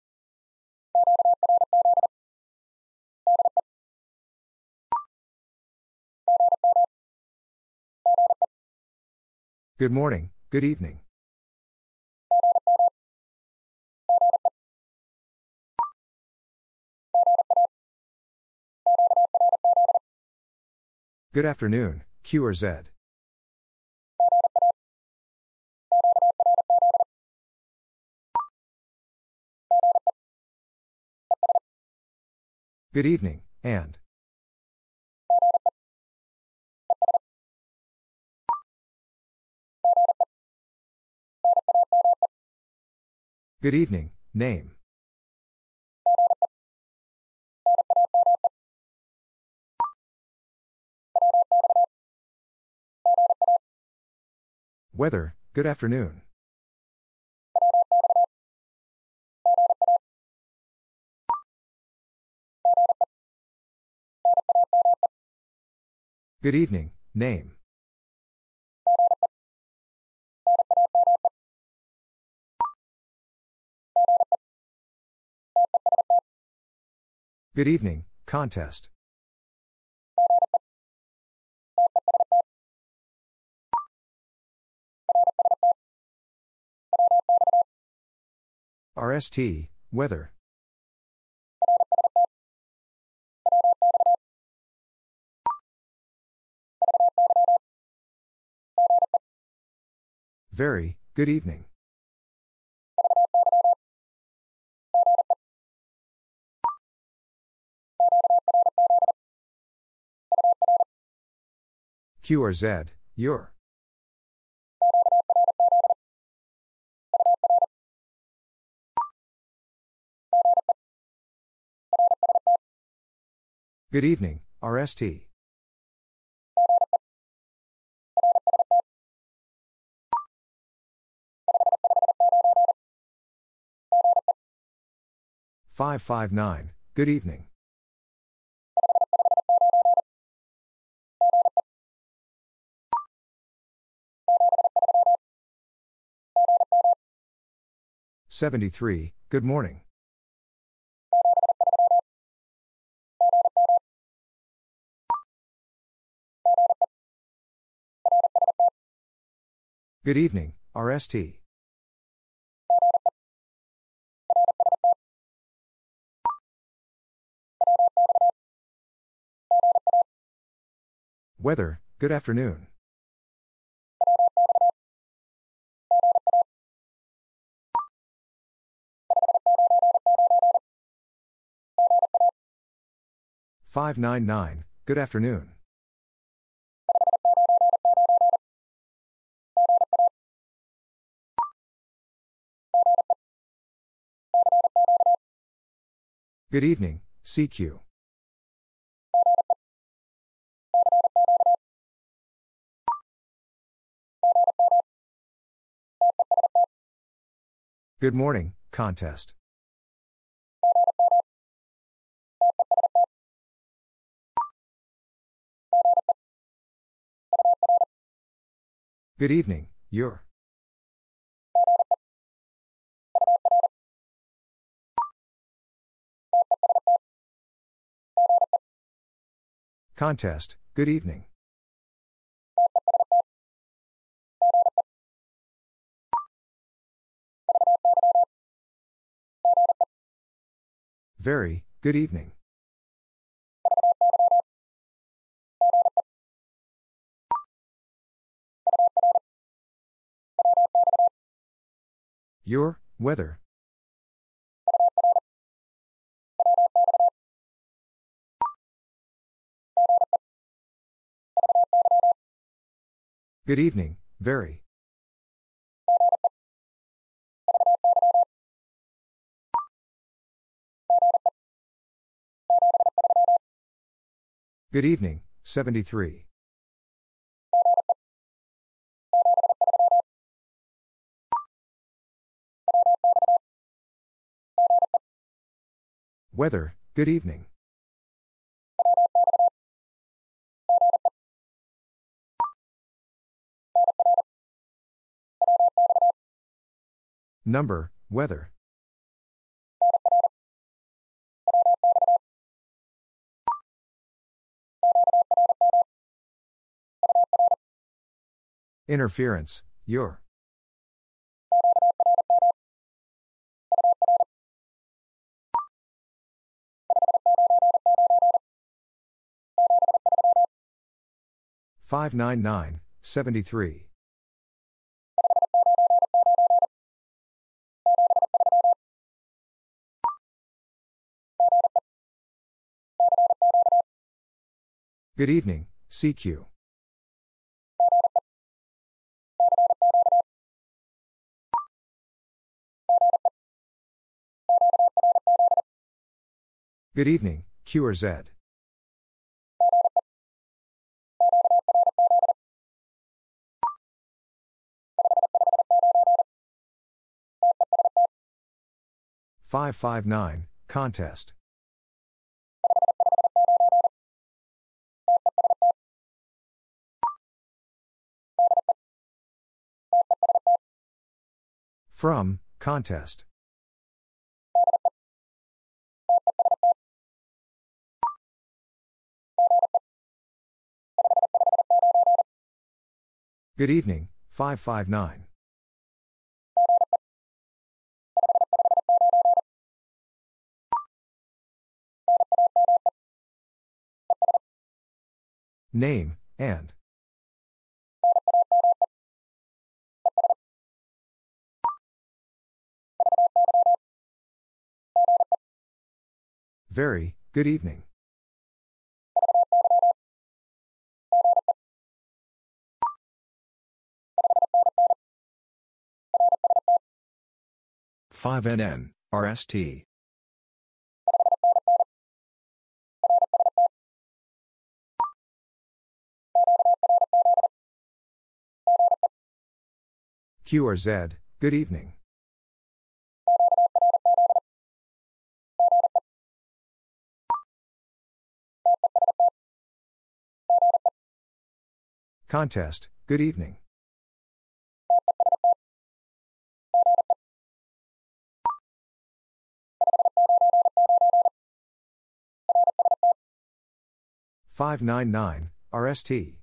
Good morning, good evening. Good afternoon, QRZ. Good evening, and. Good evening, name. Weather, good afternoon. Good evening, name. Good evening, contest. RST, weather. Very, good evening. QRZ, your. Good evening, RST. Five five nine. Good evening. $73, good morning. Good evening, RST. Weather, good afternoon. Five nine nine. Good afternoon. Good evening, CQ. Good morning, contest. Good evening, your. Contest, good evening. Very, good evening. Your, weather. Good evening, very. Good evening, 73. Weather, good evening. Number, weather. Interference, your. (599, 73). Good evening, CQ. Good evening, Q or Z. (559), contest. From, contest. Good evening, 559. Name, and. Very, good evening. (5NN, RST). Q or Z, good evening. Contest, good evening. (599, RST).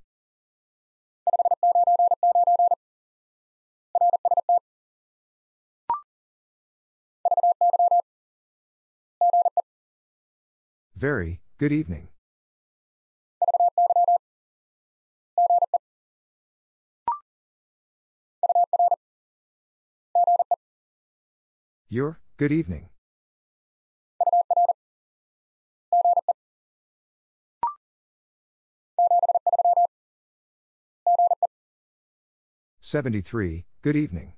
Very, good evening. Your, good evening. (73), good evening.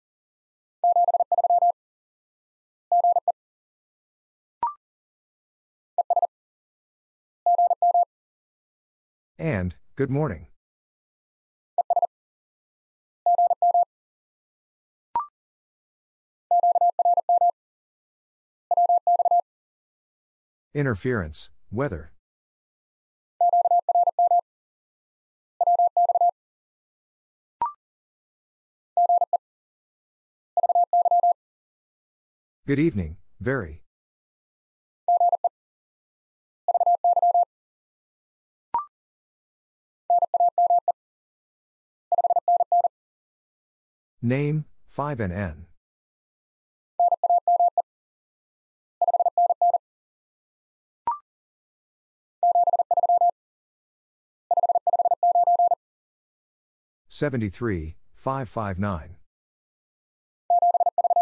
And, good morning. Interference, weather. Good evening, very. Name, 5NN. (73, 559).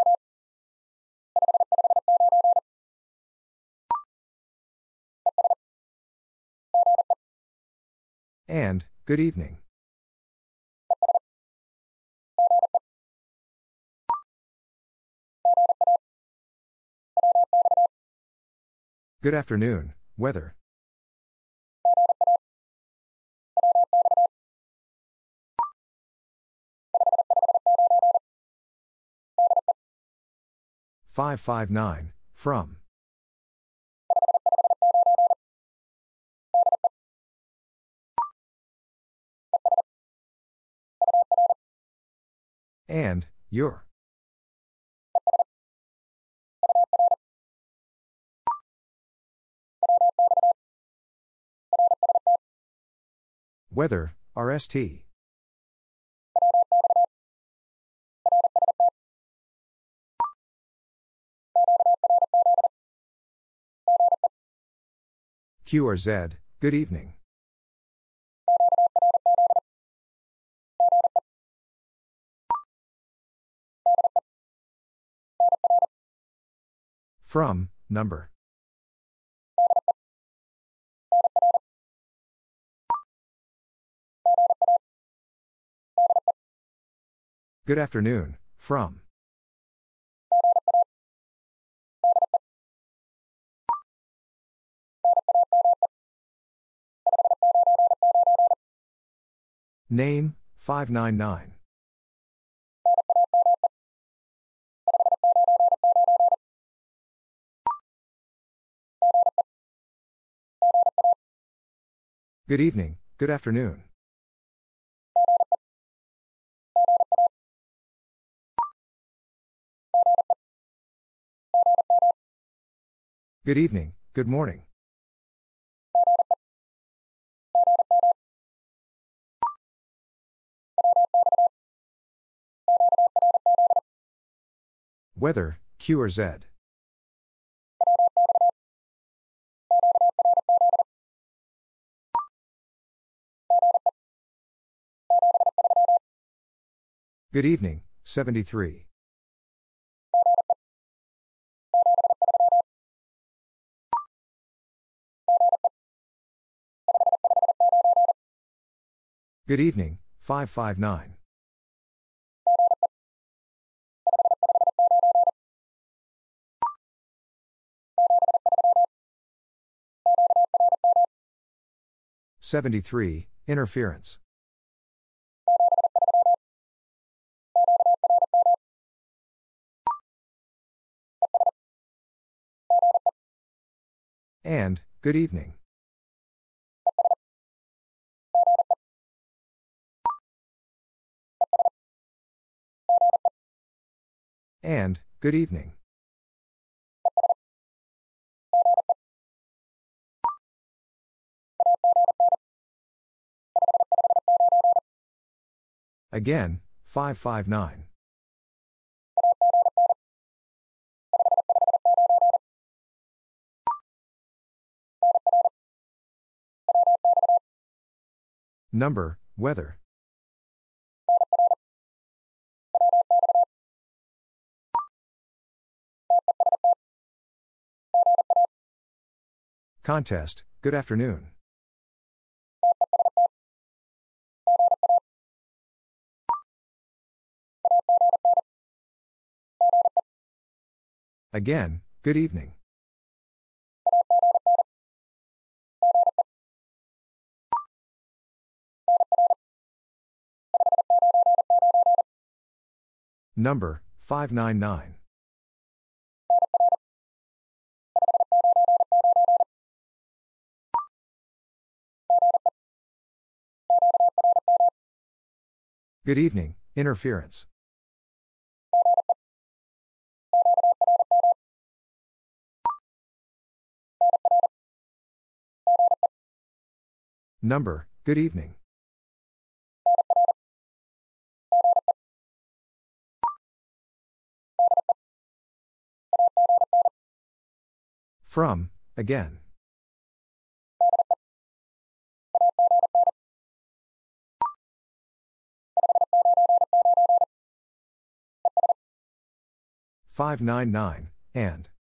And, good evening. Good afternoon, weather. Five five nine, from. And, your. Weather, RST. QRZ, good evening. From, number. Good afternoon, from. Name, 599. Good evening, good afternoon. Good evening, good morning. Weather, Q or Z. Good evening, 73. Good evening, 559. (73) Interference. And, good evening. And, good evening. Again, 559. Number, weather. Contest, good afternoon. Again, good evening. Number, 599. Good evening, interference. Number, good evening. From, again. (599) and.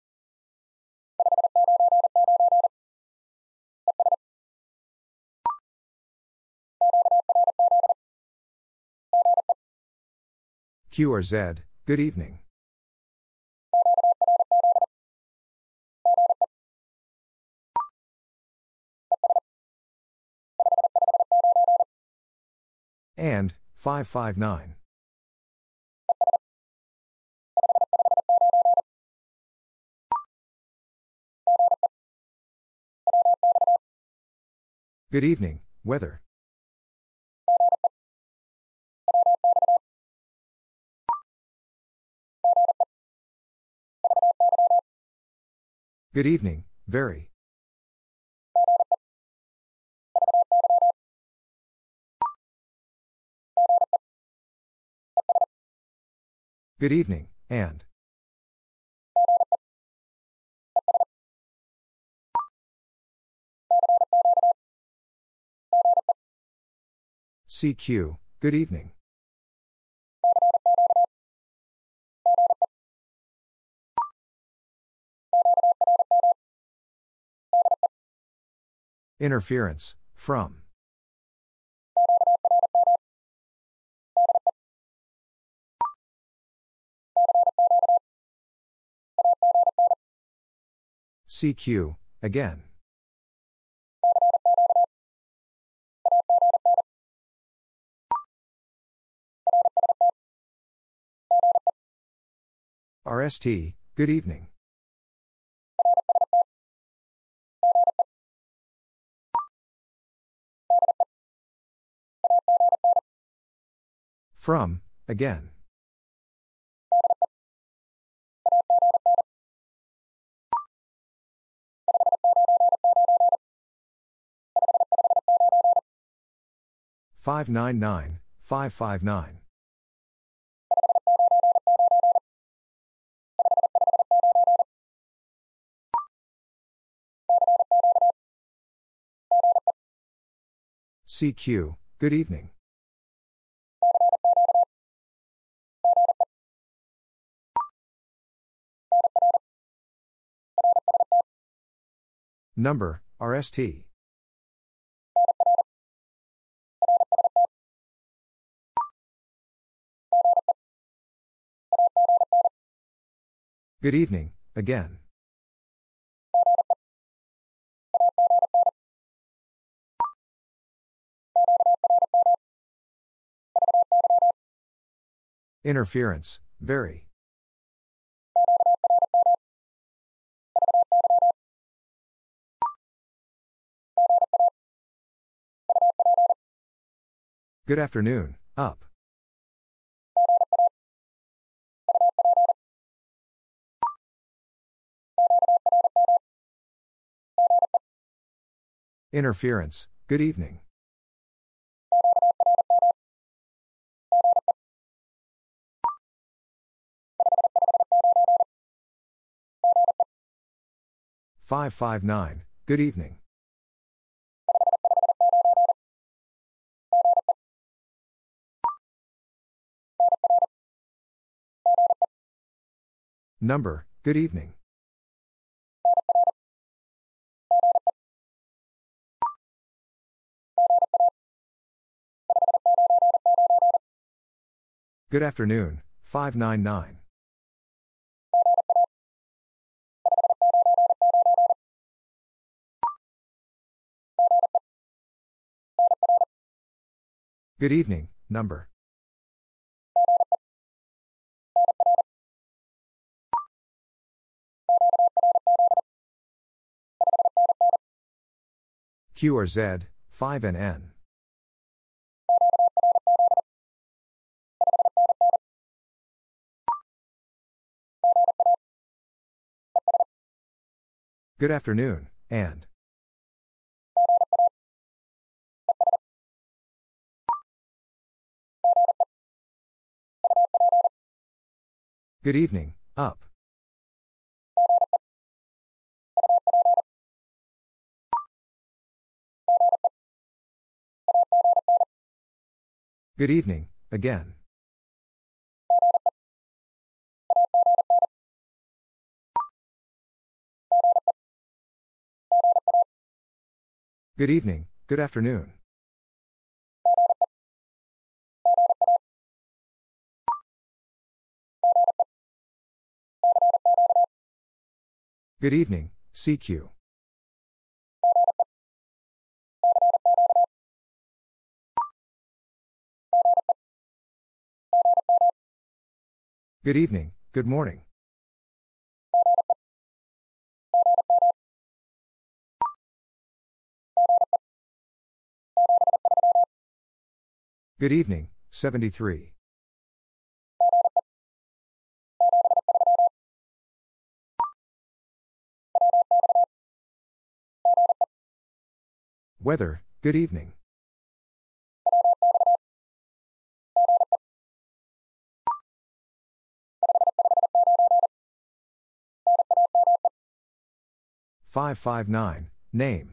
Q or Z, good evening. And, 559. Good evening, weather. Good evening, very. Good evening, and. CQ, good evening. Interference, from. CQ, again. RST, good evening. From, again. Five nine nine 559. CQ, good evening. Number, RST. Good evening, again. Interference, very. Good afternoon, up. Interference, good evening. Five 559, good evening. Number, good evening. Good afternoon, 599. Good evening, number. Q or Z, 5 and N. Good afternoon, and. Good evening, up. Good evening, again. Good evening, good afternoon. Good evening, CQ. Good evening, good morning. Good evening, 73. Weather, good evening. Five five nine. Name.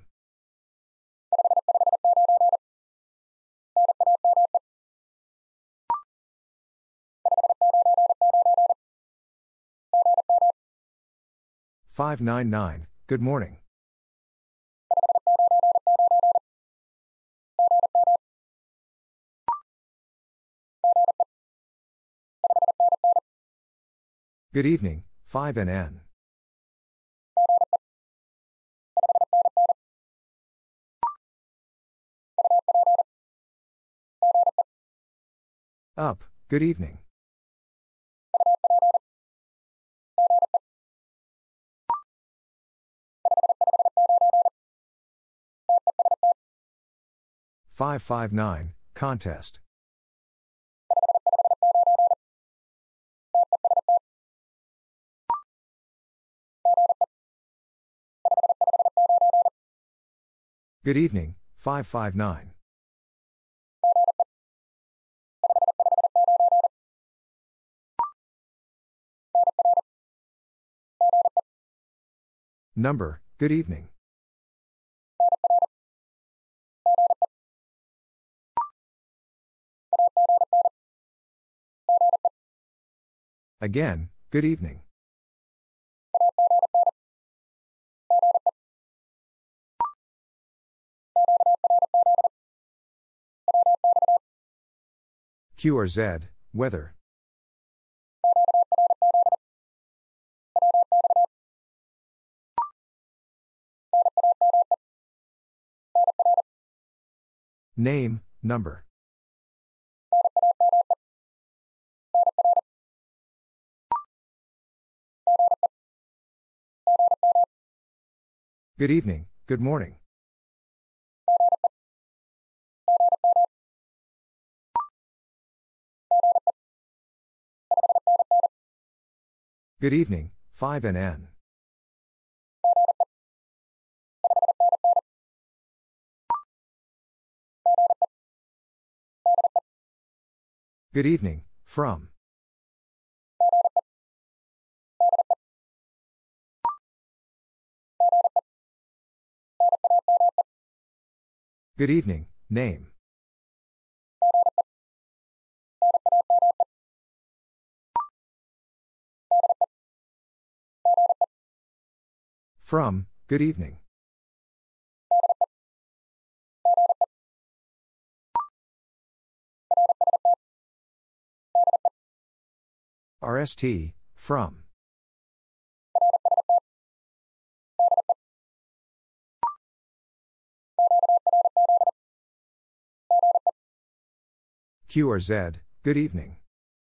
Five nine nine. Good morning. Good evening, 5NN. Up, good evening. Five five nine. Contest. Good evening, 559. Number, good evening. Again, good evening. Q or Z, weather. Name, number. Good evening, good morning. Good evening, 5NN. Good evening, from. Good evening, name. From, good evening. RST, from. Q or Z, good evening.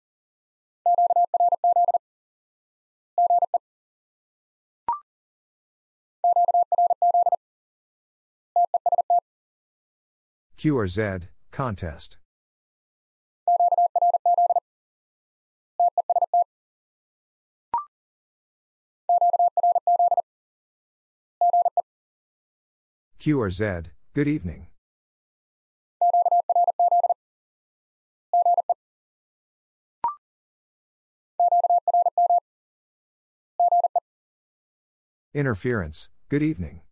Q or Z, contest. Q or Z, good evening. Interference, good evening.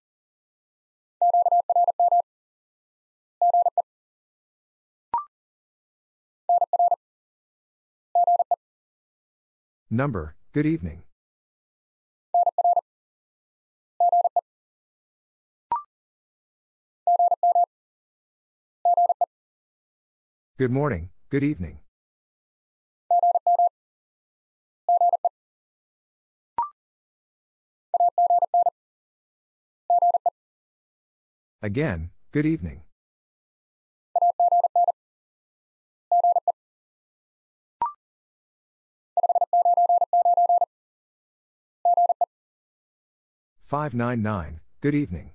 Number, good evening. Good morning, good evening. Again, good evening. "599, good evening."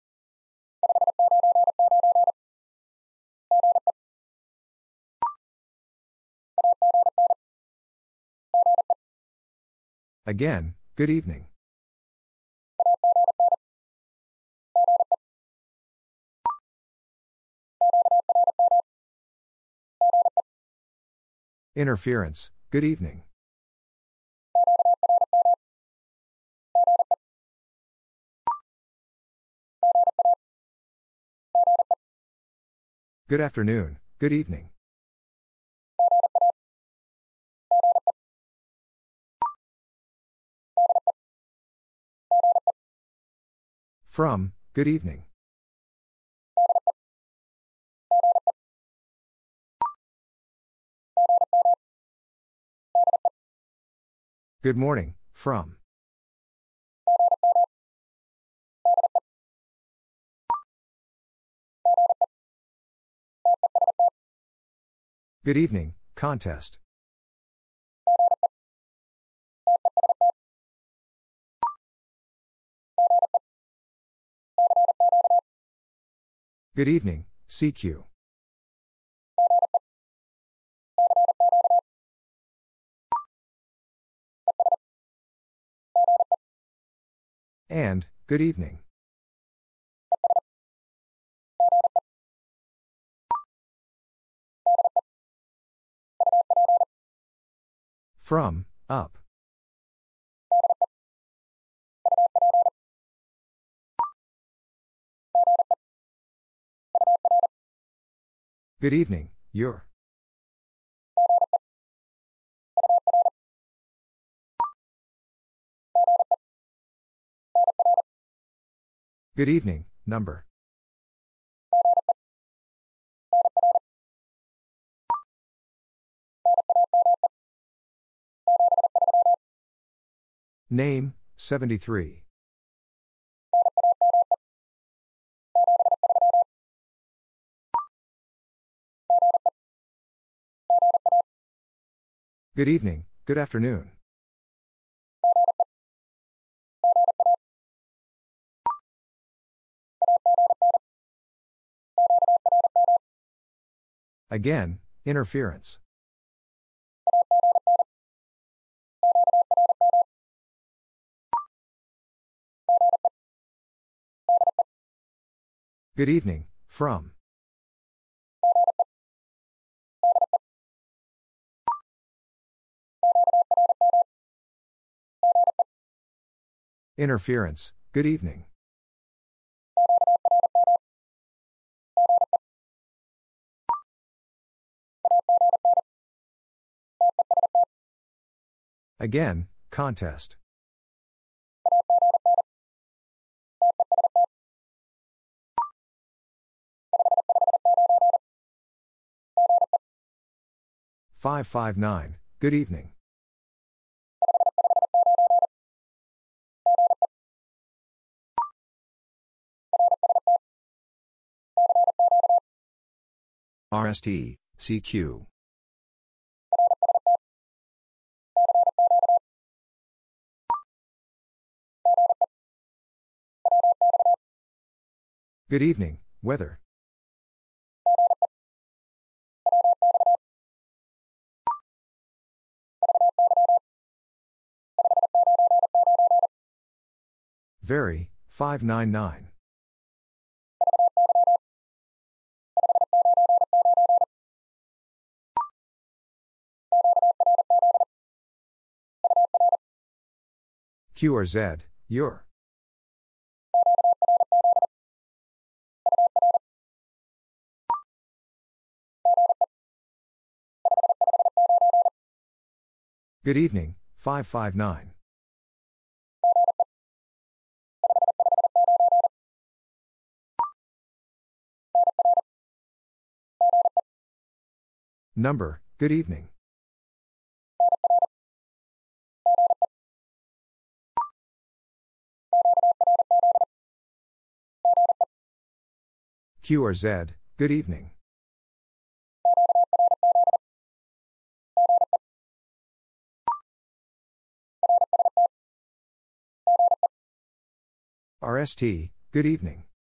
Again, good evening. Interference, good evening. Good afternoon, good evening. From, good evening. Good morning, from. Good evening, contest. Good evening, CQ. And, good evening. From, up. Good evening, your. Good evening, number. Name, 73. Good evening, good afternoon. Again, interference. Good evening, from. Interference, good evening. Again, contest. "559, good evening." RST, CQ. Good evening, weather. Very, 599. QRZ, your. Good evening, 559. Number, good evening. QRZ, good evening. RST, good evening.